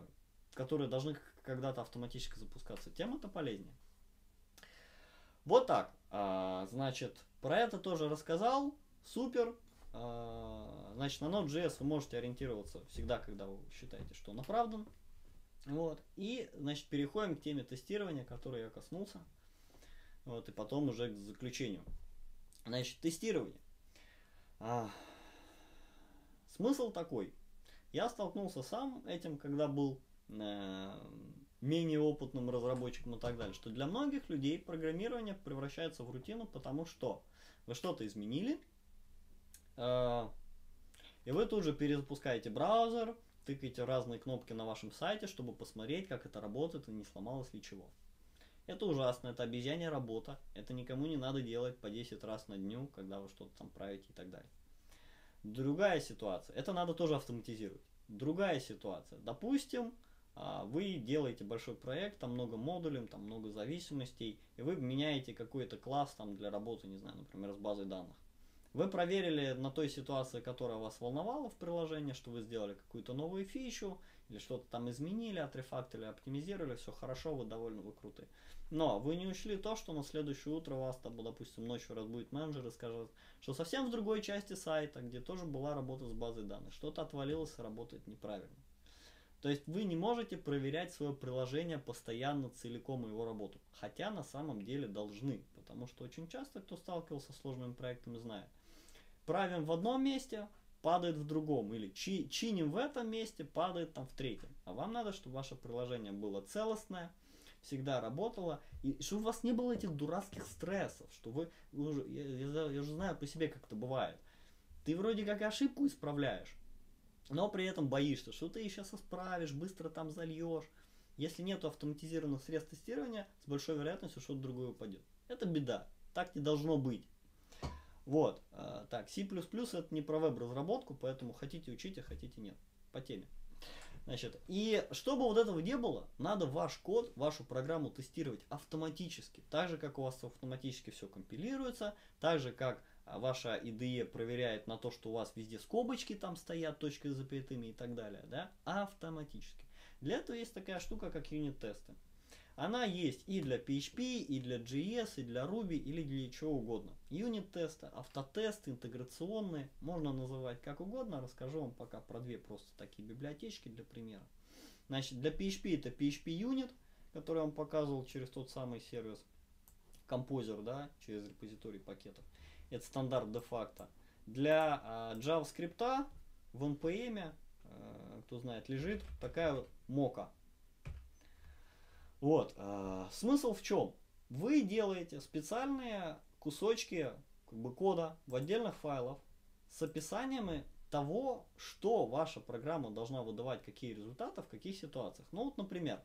которые должны когда-то автоматически запускаться, тем это полезнее. Вот так. Значит, про это тоже рассказал. Супер. Значит, на Node.js вы можете ориентироваться всегда, когда вы считаете, что он оправдан. Вот. И, значит, переходим к теме тестирования, которой я коснулся. Вот, и потом уже к заключению. Значит, тестирование. Смысл такой. Я столкнулся сам этим, когда был менее опытным разработчиком и так далее, что для многих людей программирование превращается в рутину, потому что вы что-то изменили, и вы тут же перезапускаете браузер, тыкаете разные кнопки на вашем сайте, чтобы посмотреть, как это работает и не сломалось ли чего. Это ужасно, это обезьянья работа, это никому не надо делать по 10 раз на дню, когда вы что-то там правите и так далее. Другая ситуация, это надо тоже автоматизировать. Другая ситуация, допустим, вы делаете большой проект, там много модулей, там много зависимостей, и вы меняете какой-то класс там для работы, не знаю, например, с базой данных. Вы проверили на той ситуации, которая вас волновала в приложении, что вы сделали какую-то новую фичу, или что-то там изменили, отрефакторили, оптимизировали, все хорошо, вы довольны, вы круты. Но вы не учли то, что на следующее утро вас там, допустим, ночью разбудит менеджер и скажет, что совсем в другой части сайта, где тоже была работа с базой данных, что-то отвалилось и работает неправильно. То есть вы не можете проверять свое приложение постоянно, целиком его работу. Хотя на самом деле должны. Потому что очень часто, кто сталкивался с сложными проектами, знает. Правим в одном месте, падает в другом. Или чиним в этом месте, падает там в третьем. А вам надо, чтобы ваше приложение было целостное, всегда работало. И чтобы у вас не было этих дурацких стрессов. Что я уже знаю по себе, как это бывает. Ты вроде как ошибку исправляешь, но при этом боишься, что ты сейчас исправишь, быстро там зальешь. Если нет автоматизированных средств тестирования, с большой вероятностью что-то другое упадет. Это беда. Так не должно быть. Вот. Так, C++ это не про веб-разработку, поэтому хотите учите, хотите нет. По теме. Значит, и чтобы вот этого не было, надо ваш код, вашу программу тестировать автоматически. Так же, как у вас автоматически все компилируется, так же, как ваша IDE проверяет на то, что у вас везде скобочки там стоят, точкой с запятыми и так далее, да, автоматически. Для этого есть такая штука, как юнит-тесты. Она есть и для PHP, и для JS, и для Ruby, или для чего угодно. Юнит-тесты, автотесты, интеграционные, можно называть как угодно. Расскажу вам пока про две просто такие библиотечки для примера. Значит, для PHP это PHP Unit, который я вам показывал через тот самый сервис Composer, да, через репозиторий пакетов. Это стандарт де-факто. Для JavaScript в NPM, кто знает, лежит такая вот мока. Вот. Смысл в чем? Вы делаете специальные кусочки кода в отдельных файлах с описаниями того, что ваша программа должна выдавать, какие результаты, в каких ситуациях. Ну вот, например,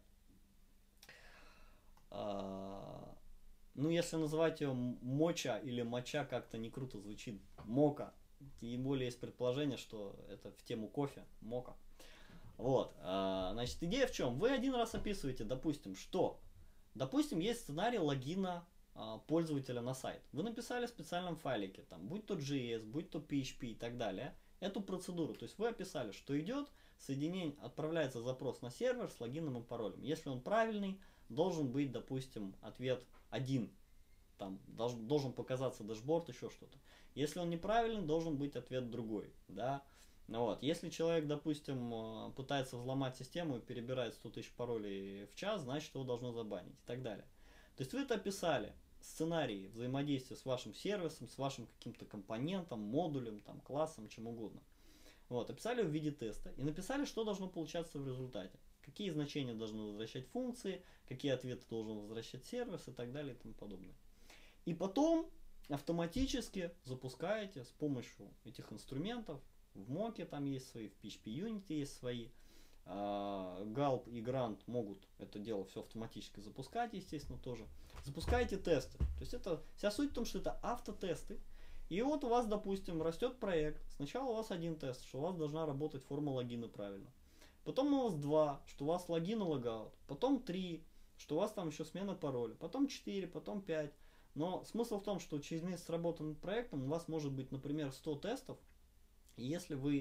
если называть ее моча или моча, как-то не круто звучит, мока. Тем более есть предположение, что это в тему кофе, мока. Вот, значит, идея в чем? Вы один раз описываете, допустим, есть сценарий логина пользователя на сайт. Вы написали в специальном файлике, там, будь то JS, будь то PHP и так далее, эту процедуру. То есть вы описали, что идет соединение, отправляется запрос на сервер с логином и паролем. Если он правильный, должен быть, допустим, ответ 1. Там должен показаться дашборд, еще что-то. Если он неправильный, должен быть ответ другой, да. Вот. Если человек, допустим, пытается взломать систему и перебирает 100 тысяч паролей в час, значит его должно забанить и так далее. То есть вы это описали, сценарий взаимодействия с вашим сервисом, с вашим каким-то компонентом, модулем, там, классом, чем угодно. Вот. Описали в виде теста и написали, что должно получаться в результате. Какие значения должны возвращать функции, какие ответы должен возвращать сервис и так далее и тому подобное. И потом автоматически запускаете с помощью этих инструментов. В Моке там есть свои, в PHP Unity есть свои. Gulp и Grant могут это дело все автоматически запускать, естественно, тоже. Запускаете тесты. То есть это вся суть в том, что это автотесты. И вот у вас, допустим, растет проект. Сначала у вас один тест, что у вас должна работать форма логина правильно. Потом у вас 2, что у вас логин и логаут. Потом 3, что у вас там еще смена пароля. Потом 4, потом 5. Но смысл в том, что через месяц работы над проектом у вас может быть, например, 100 тестов. И если вы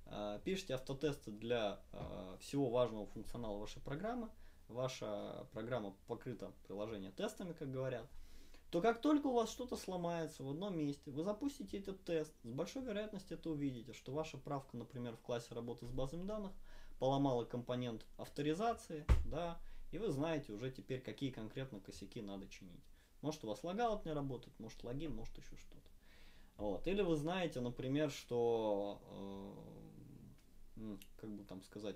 пишете автотесты для всего важного функционала вашей программы, ваша программа покрыта приложение тестами, как говорят, то как только у вас что-то сломается в одном месте, вы запустите этот тест, с большой вероятностью это увидите, что ваша правка, например, в классе работы с базами данных поломала компонент авторизации, да, и вы знаете уже теперь, какие конкретно косяки надо чинить. Может, у вас логаут не работает, может логин, может еще что-то. Вот. Или вы знаете, например, что, как бы там сказать,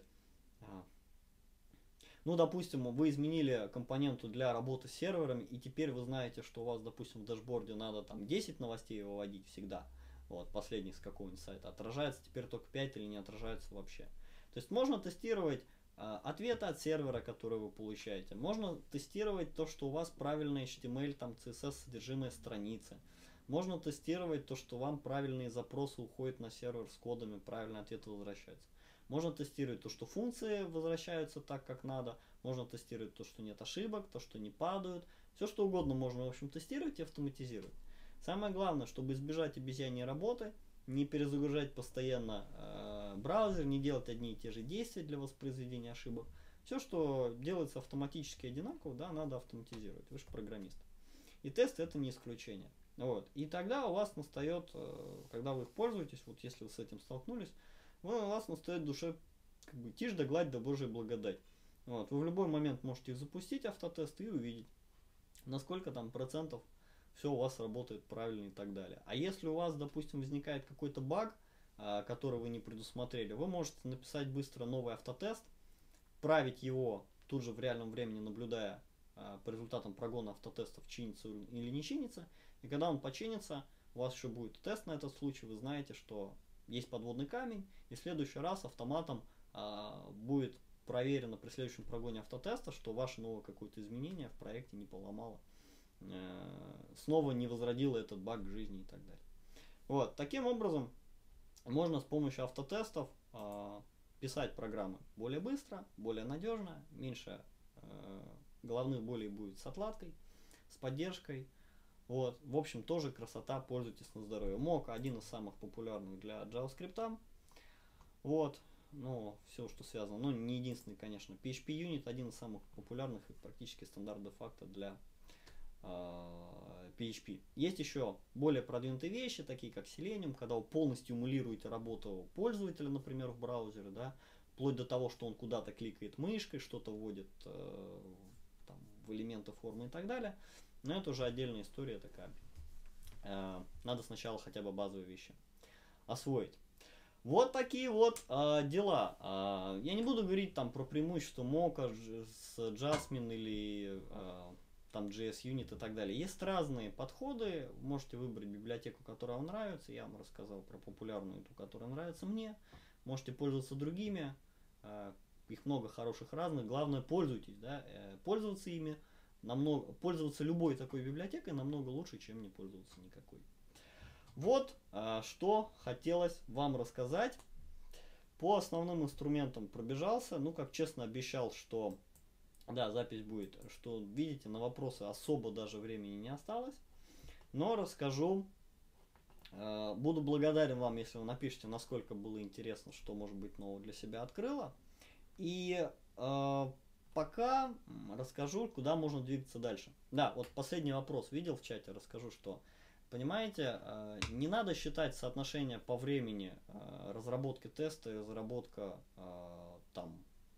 ну, допустим, вы изменили компоненту для работы с серверами, и теперь вы знаете, что у вас, допустим, в дашборде надо там 10 новостей выводить всегда, вот, последних с какого-нибудь сайта, отражается теперь только 5 или не отражается вообще. То есть можно тестировать ответы от сервера, которые вы получаете, можно тестировать то, что у вас правильный HTML, там, CSS, содержимое страницы, можно тестировать то, что вам правильные запросы уходят на сервер с кодами, правильные ответы возвращаются. Можно тестировать то, что функции возвращаются так, как надо. Можно тестировать то, что нет ошибок, то, что не падают. Все, что угодно можно, в общем, тестировать и автоматизировать. Самое главное, чтобы избежать обезьяньей работы, не перезагружать постоянно браузер, не делать одни и те же действия для воспроизведения ошибок. Все, что делается автоматически одинаково, да, надо автоматизировать. Вы же программист. И тест это не исключение. Вот. И тогда у вас настает, когда вы их пользуетесь, вот если вы с этим столкнулись, у вас настает в душе как бы тишь да гладь да Божия благодать. Вот. Вы в любой момент можете запустить автотест и увидеть, насколько там процентов все у вас работает правильно и так далее. А если у вас, допустим, возникает какой-то баг, который вы не предусмотрели, вы можете написать быстро новый автотест, править его тут же в реальном времени, наблюдая по результатам прогона автотестов, чинится или не чинится. И когда он починится, у вас еще будет тест на этот случай, вы знаете, что есть подводный камень, и в следующий раз автоматом будет проверено при следующем прогоне автотеста, что ваше новое какое-то изменение в проекте не поломало, снова не возродило этот баг к жизни и так далее. Вот, таким образом, можно с помощью автотестов писать программы более быстро, более надежно, меньше головных болей будет с отладкой, с поддержкой. Вот, в общем, тоже красота, пользуйтесь на здоровье. Mocha один из самых популярных для JavaScript. Вот, ну, все, что связано, ну, не единственный, конечно. PHP Unit один из самых популярных и практически стандарт де-факто для PHP. Есть еще более продвинутые вещи, такие как Selenium, когда вы полностью эмулируете работу пользователя, например, в браузере, да, вплоть до того, что он куда-то кликает мышкой, что-то вводит там, в элементы формы и так далее. Но это уже отдельная история такая. Надо сначала хотя бы базовые вещи освоить. Вот такие вот дела. Я не буду говорить там про преимущество Mocha с Jasmine или там JS Unit и так далее. Есть разные подходы. Можете выбрать библиотеку, которая вам нравится. Я вам рассказал про популярную, ту, которая нравится мне. Можете пользоваться другими. Их много хороших разных. Главное, пользуйтесь. Да? Пользоваться ими. Пользоваться любой такой библиотекой намного лучше, чем не пользоваться никакой. Вот что хотелось вам рассказать. По основным инструментам пробежался. Ну, как честно обещал, что да, запись будет, что видите, на вопросы особо даже времени не осталось. Но расскажу. Буду благодарен вам, если вы напишите, насколько было интересно, что, может быть, нового для себя открыло. И пока расскажу, куда можно двигаться дальше. Да, вот последний вопрос видел в чате, расскажу, что, понимаете, не надо считать соотношение по времени разработки теста и разработка там,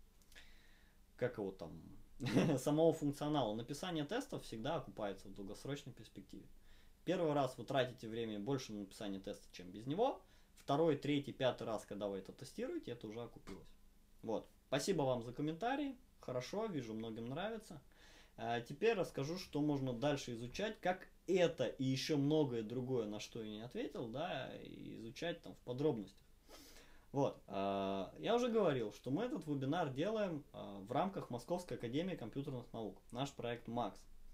как его там, самого функционала. Написание тестов всегда окупается в долгосрочной перспективе. Первый раз вы тратите время больше на написание теста, чем без него. Второй, третий, пятый раз, когда вы это тестируете, это уже окупилось. Вот. Спасибо вам за комментарии. Хорошо, вижу, многим нравится. Теперь расскажу, что можно дальше изучать, как это и еще многое другое, на что я не ответил, да, изучать там в подробностях. Вот, я уже говорил, что мы этот вебинар делаем в рамках Московской академии компьютерных наук, наш проект МАКС.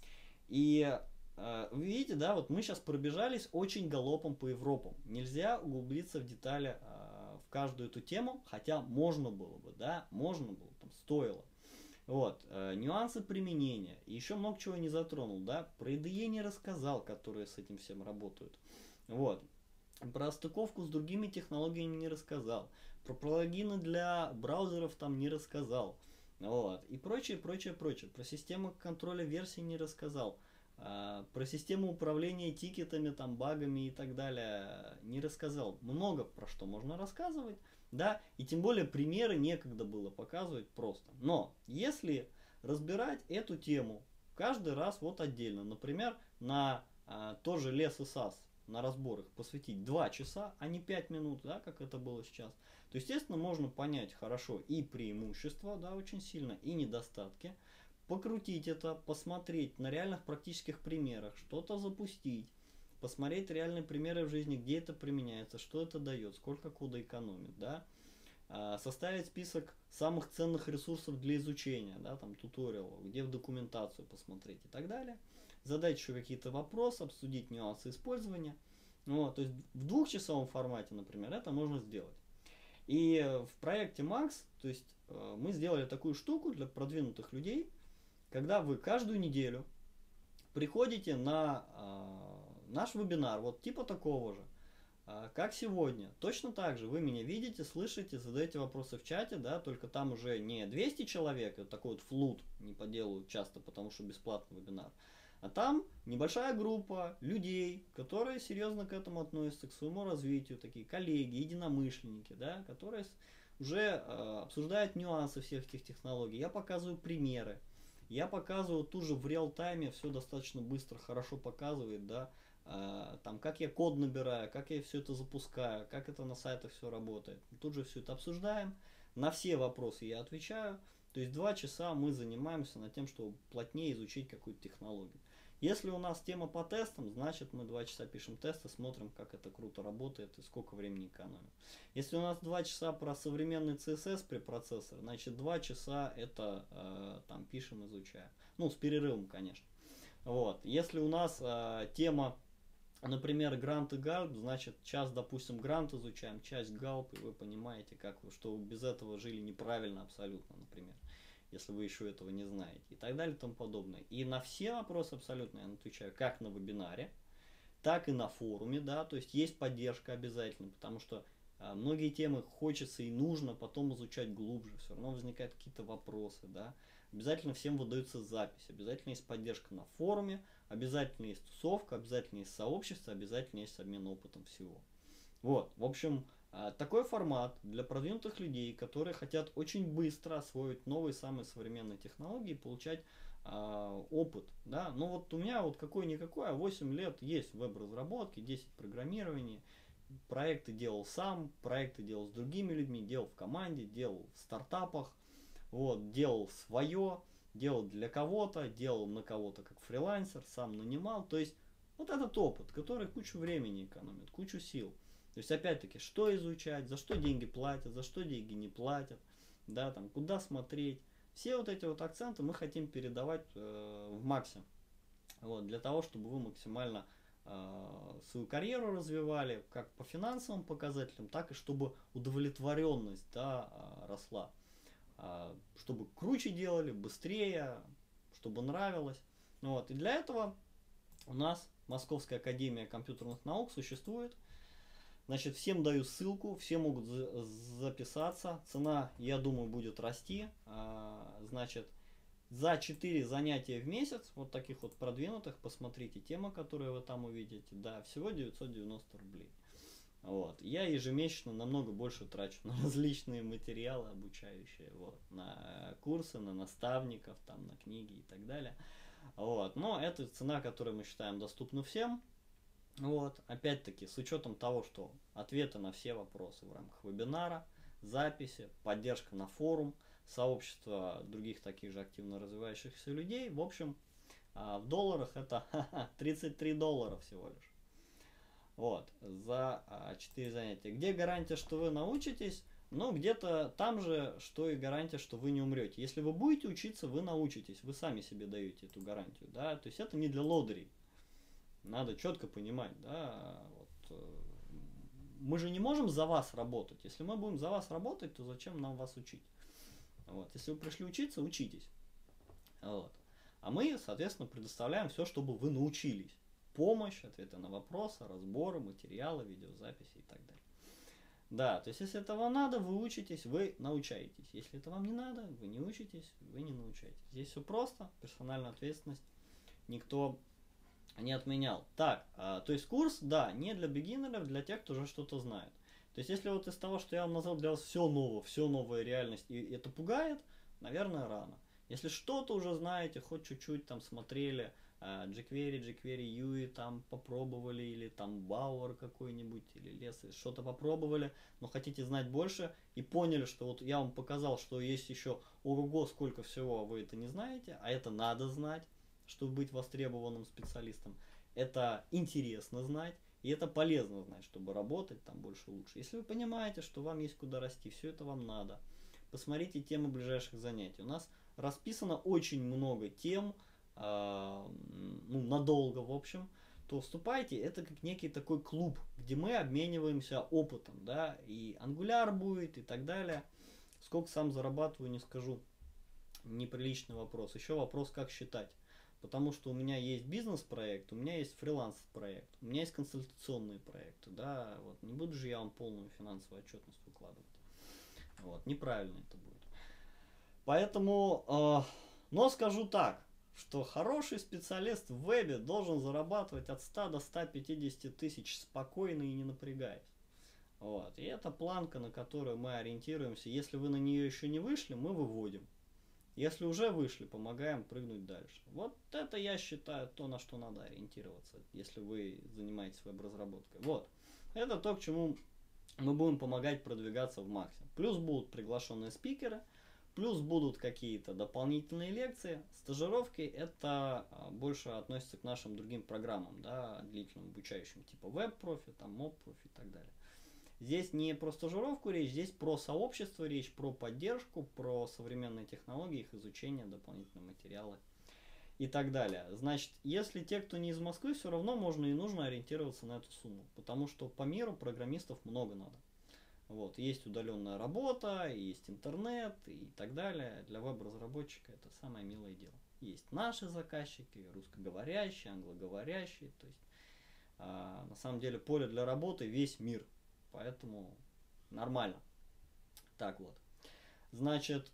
И вы видите, да, вот мы сейчас пробежались очень галопом по Европам. Нельзя углубиться в детали в каждую эту тему, хотя можно было бы, да, можно было, там, стоило. Вот, нюансы применения, и еще много чего я не затронул, да, про IDE не рассказал, которые с этим всем работают. Вот. Про стыковку с другими технологиями не рассказал. про плагины для браузеров там не рассказал. Вот. И прочее, прочее, прочее. Про систему контроля версий не рассказал. Про систему управления тикетами, там, багами и так далее не рассказал. Много про что можно рассказывать, да, и тем более примеры некогда было показывать просто. Но если разбирать эту тему каждый раз вот отдельно, например, на тоже лес и сас, на разбор их посвятить 2 часа, а не 5 минут, да, как это было сейчас, то, естественно, можно понять хорошо и преимущества, да, очень сильно, и недостатки, покрутить это, посмотреть на реальных практических примерах, что-то запустить, посмотреть реальные примеры в жизни, где это применяется, что это дает, сколько кода экономит, да, составить список самых ценных ресурсов для изучения, да, там туториалов, где в документацию посмотреть и так далее, задать еще какие-то вопросы, обсудить нюансы использования. Вот, то есть в 2-часовом формате, например, это можно сделать. И в проекте Max, то есть мы сделали такую штуку для продвинутых людей, когда вы каждую неделю приходите на наш вебинар, вот типа такого же, как сегодня. Точно так же вы меня видите, слышите, задаете вопросы в чате, да, только там уже не 200 человек, это такой вот флут не поделают часто, потому что бесплатный вебинар, а там небольшая группа людей, которые серьезно к этому относятся, к своему развитию, такие коллеги, единомышленники, да, которые уже обсуждают нюансы всех этих технологий. Я показываю примеры, я показываю тоже в реал-тайме, все достаточно быстро, хорошо показывает, да, там, как я код набираю, как я все это запускаю, как это на сайтах все работает. Тут же все это обсуждаем, на все вопросы я отвечаю. То есть 2 часа мы занимаемся над тем, чтобы плотнее изучить какую-то технологию. Если у нас тема по тестам, значит мы 2 часа пишем тесты, смотрим, как это круто работает и сколько времени экономим. Если у нас 2 часа про современный CSS препроцессор, значит 2 часа это там пишем, изучаем. Ну, с перерывом, конечно. Вот. Если у нас тема, например, грант и галп, значит час, допустим, грант изучаем, часть галп, и вы понимаете, как вы, что вы без этого жили неправильно абсолютно, например, если вы еще этого не знаете, и так далее и тому подобное. И на все вопросы абсолютно я отвечаю как на вебинаре, так и на форуме, да, то есть есть поддержка обязательно, потому что многие темы хочется и нужно потом изучать глубже, все равно возникают какие-то вопросы, да. Обязательно всем выдается запись, обязательно есть поддержка на форуме, обязательно есть тусовка, обязательно есть сообщество, обязательно есть обмен опытом всего. Вот, в общем, такой формат для продвинутых людей, которые хотят очень быстро освоить новые самые современные технологии и получать опыт, да, ну вот у меня вот какой-никакой, а 8 лет есть в веб-разработке, 10 в программировании, проекты делал сам, проекты делал с другими людьми, делал в команде, делал в стартапах, вот, делал свое, делал для кого-то, делал на кого-то как фрилансер, сам нанимал, то есть вот этот опыт, который кучу времени экономит, кучу сил. То есть опять-таки, что изучать, за что деньги платят, за что деньги не платят, да, там, куда смотреть. Все вот эти вот акценты мы хотим передавать в Максе. Вот, для того, чтобы вы максимально свою карьеру развивали, как по финансовым показателям, так и чтобы удовлетворенность, да, росла. Чтобы круче делали, быстрее, чтобы нравилось. Вот. И для этого у нас Московская академия компьютерных наук существует. Значит, всем даю ссылку, все могут записаться. Цена, я думаю, будет расти. Значит, за 4 занятия в месяц, вот таких вот продвинутых, посмотрите темы, которые вы там увидите. Да, всего 990 рублей. Вот. Я ежемесячно намного больше трачу на различные материалы обучающие, вот, на курсы, на наставников, там, на книги и так далее. Вот. Но это цена, которую мы считаем доступна всем. Вот. Опять-таки, с учетом того, что ответы на все вопросы в рамках вебинара, записи, поддержка на форум, сообщество других таких же активно развивающихся людей. В общем, в долларах это $33 всего лишь. Вот, за 4 занятия. Где гарантия, что вы научитесь? Ну, где-то там же, что и гарантия, что вы не умрете. Если вы будете учиться, вы научитесь. Вы сами себе даете эту гарантию, да. То есть это не для лодырей. Надо четко понимать, да. Вот, мы же не можем за вас работать. Если мы будем за вас работать, то зачем нам вас учить? Вот. Если вы пришли учиться, учитесь. Вот. А мы, соответственно, предоставляем все, чтобы вы научились. Помощь, ответы на вопросы, разборы, материалы, видеозаписи и так далее. Да, то есть если это вам надо, вы учитесь, вы научаетесь. Если это вам не надо, вы не учитесь, вы не научаетесь. Здесь все просто, персональная ответственность никто не отменял. Так, то есть курс, да, не для бигинеров, для тех, кто уже что-то знает. То есть если вот из того, что я вам назвал, для вас все новое, все новая реальность, и это пугает, наверное, рано. Если что-то уже знаете, хоть чуть-чуть там смотрели, jQuery, jQuery UI там попробовали, или там Bower какой-нибудь, или лес, что-то попробовали, но хотите знать больше и поняли, что вот я вам показал, что есть еще ого-го сколько всего, а вы это не знаете, а это надо знать, чтобы быть востребованным специалистом. Это интересно знать, и это полезно знать, чтобы работать там больше лучше. Если вы понимаете, что вам есть куда расти, все это вам надо, посмотрите темы ближайших занятий. У нас расписано очень много тем, ну, надолго, в общем, то вступайте, это как некий такой клуб, где мы обмениваемся опытом, да, и Angular будет, и так далее. Сколько сам зарабатываю, не скажу, неприличный вопрос. Еще вопрос, как считать. Потому что у меня есть бизнес-проект, у меня есть фриланс-проект, у меня есть консультационные проекты, да, вот, не буду же я вам полную финансовую отчетность выкладывать. Вот, неправильно это будет. Поэтому, но скажу так, что хороший специалист в вебе должен зарабатывать от 100 до 150 тысяч спокойно и не напрягаясь. Вот. И это планка, на которую мы ориентируемся. Если вы на нее еще не вышли, мы выводим. Если уже вышли, помогаем прыгнуть дальше. Вот это, я считаю, то, на что надо ориентироваться, если вы занимаетесь веб-разработкой. Вот. Это то, к чему мы будем помогать продвигаться в максимум. Плюс будут приглашенные спикеры, плюс будут какие-то дополнительные лекции. Стажировки это больше относится к нашим другим программам, да, длительным обучающим, типа веб-профи, там, моб-профи и так далее. Здесь не про стажировку речь, здесь про сообщество речь, про поддержку, про современные технологии, их изучение, дополнительные материалы и так далее. Значит, если те, кто не из Москвы, все равно можно и нужно ориентироваться на эту сумму, потому что по миру программистов много надо. Вот, есть удаленная работа, есть интернет и так далее. Для веб-разработчика это самое милое дело. Есть наши заказчики, русскоговорящие, англоговорящие, то есть на самом деле поле для работы весь мир. Поэтому нормально. Так вот. Значит,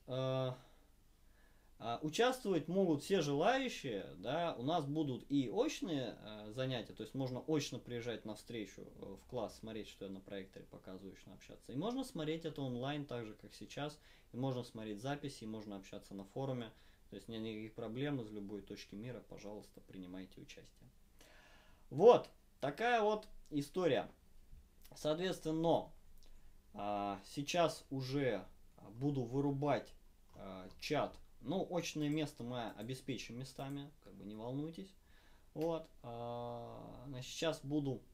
участвовать могут все желающие, да, у нас будут и очные занятия, то есть можно очно приезжать на встречу в класс, смотреть, что я на проекторе показываю, очно общаться. И можно смотреть это онлайн, так же, как сейчас, и можно смотреть записи, и можно общаться на форуме. То есть нет никаких проблем, из любой точки мира, пожалуйста, принимайте участие. Вот, такая вот история. Соответственно, сейчас уже буду вырубать чат. Ну, очное место мы обеспечим местами, как бы не волнуйтесь. Вот, значит, сейчас буду,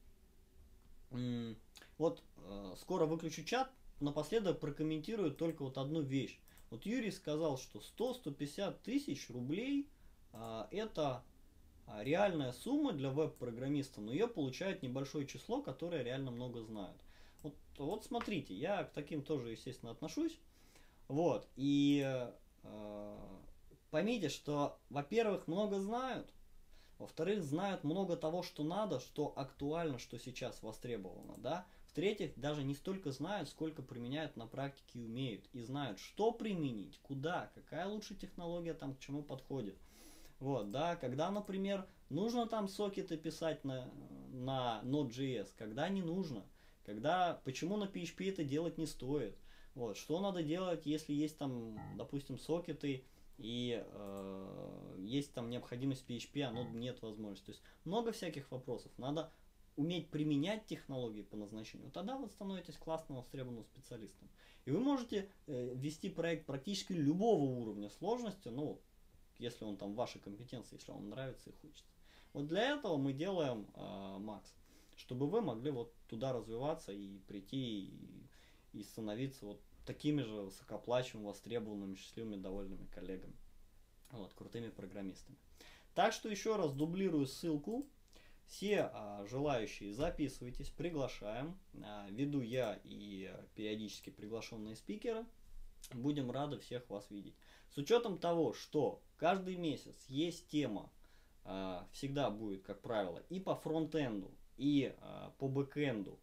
вот, скоро выключу чат, напоследок прокомментирую только вот одну вещь. Вот Юрий сказал, что 100-150 тысяч рублей это реальная сумма для веб-программиста, но ее получает небольшое число, которое реально много знают. Вот смотрите, я к таким тоже, естественно, отношусь. Вот, и поймите, что, во-первых, много знают, во-вторых, знают много того, что надо, что актуально, что сейчас востребовано, да. В-третьих, даже не столько знают, сколько применяют на практике и умеют. И знают, что применить, куда, какая лучшая технология там к чему подходит. Вот, да, когда, например, нужно там сокеты писать на Node.js, когда не нужно, когда, почему на PHP это делать не стоит, вот, что надо делать, если есть там, допустим, сокеты и есть там необходимость PHP, а Node нет возможности. То есть много всяких вопросов. Надо уметь применять технологии по назначению. Тогда вы становитесь классным востребованным специалистом. И вы можете вести проект практически любого уровня сложности, ну, если он там ваши компетенции, если вам нравится и хочется. Вот для этого мы делаем Макс, чтобы вы могли вот туда развиваться и прийти и становиться вот такими же высокооплачиваемыми, востребованными, счастливыми, довольными коллегами. Вот, крутыми программистами. Так что еще раз дублирую ссылку. Все желающие записывайтесь, приглашаем. Веду я и периодически приглашенные спикеры. Будем рады всех вас видеть. С учетом того, что каждый месяц есть тема, всегда будет, как правило, и по фронтенду, и по бэкенду,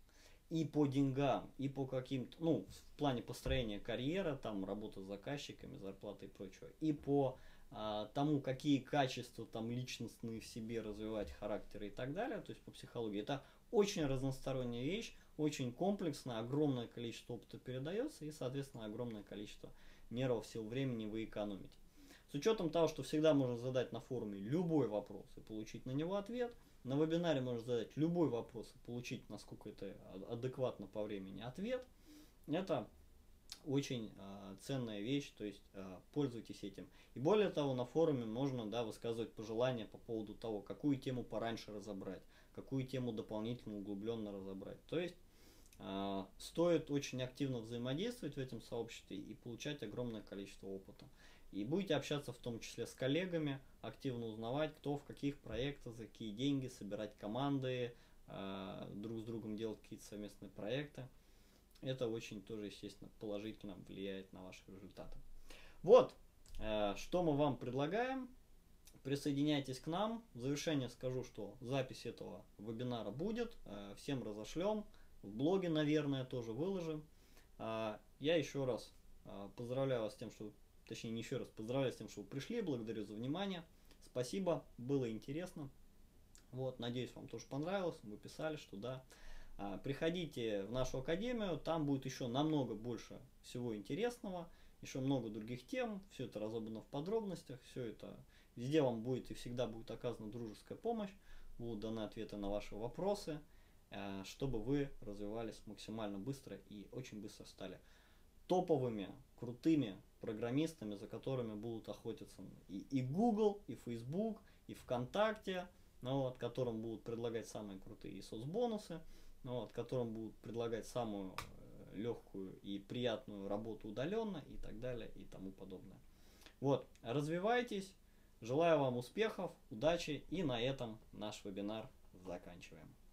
и по деньгам, и по каким-то, ну, в плане построения карьеры, там, работа с заказчиками, зарплаты и прочего, и по тому, какие качества там личностные в себе развивать, характеры и так далее, то есть по психологии. Это очень разносторонняя вещь, очень комплексная, огромное количество опыта передается, и, соответственно, огромное количество нервов, сил, времени вы экономите. С учетом того, что всегда можно задать на форуме любой вопрос и получить на него ответ, на вебинаре можно задать любой вопрос и получить, насколько это адекватно по времени, ответ. Это очень ценная вещь, то есть пользуйтесь этим. И более того, на форуме можно, да, высказывать пожелания по поводу того, какую тему пораньше разобрать, какую тему дополнительно углубленно разобрать. То есть стоит очень активно взаимодействовать в этом сообществе и получать огромное количество опыта. И будете общаться в том числе с коллегами, активно узнавать, кто в каких проектах, за какие деньги, собирать команды, друг с другом делать какие-то совместные проекты. Это очень тоже, естественно, положительно влияет на ваши результаты. Вот, что мы вам предлагаем. Присоединяйтесь к нам. В завершение скажу, что запись этого вебинара будет. Всем разошлем. В блоге, наверное, тоже выложим. Я еще раз поздравляю вас с тем, что... Точнее, не еще раз поздравляю с тем, что вы пришли. Благодарю за внимание. Спасибо. Было интересно. Вот, надеюсь, вам тоже понравилось. Вы писали, что да. Приходите в нашу академию, там будет еще намного больше всего интересного, еще много других тем, все это разобрано в подробностях, все это везде вам будет и всегда будет оказана дружеская помощь, будут даны ответы на ваши вопросы, чтобы вы развивались максимально быстро и очень быстро стали топовыми, крутыми программистами, за которыми будут охотиться и Google, и Facebook, и ВКонтакте, вот, которым будут предлагать самые крутые соцбонусы, вот, которым будут предлагать самую легкую и приятную работу удаленно и так далее и тому подобное. Вот, развивайтесь, желаю вам успехов, удачи, и на этом наш вебинар заканчиваем.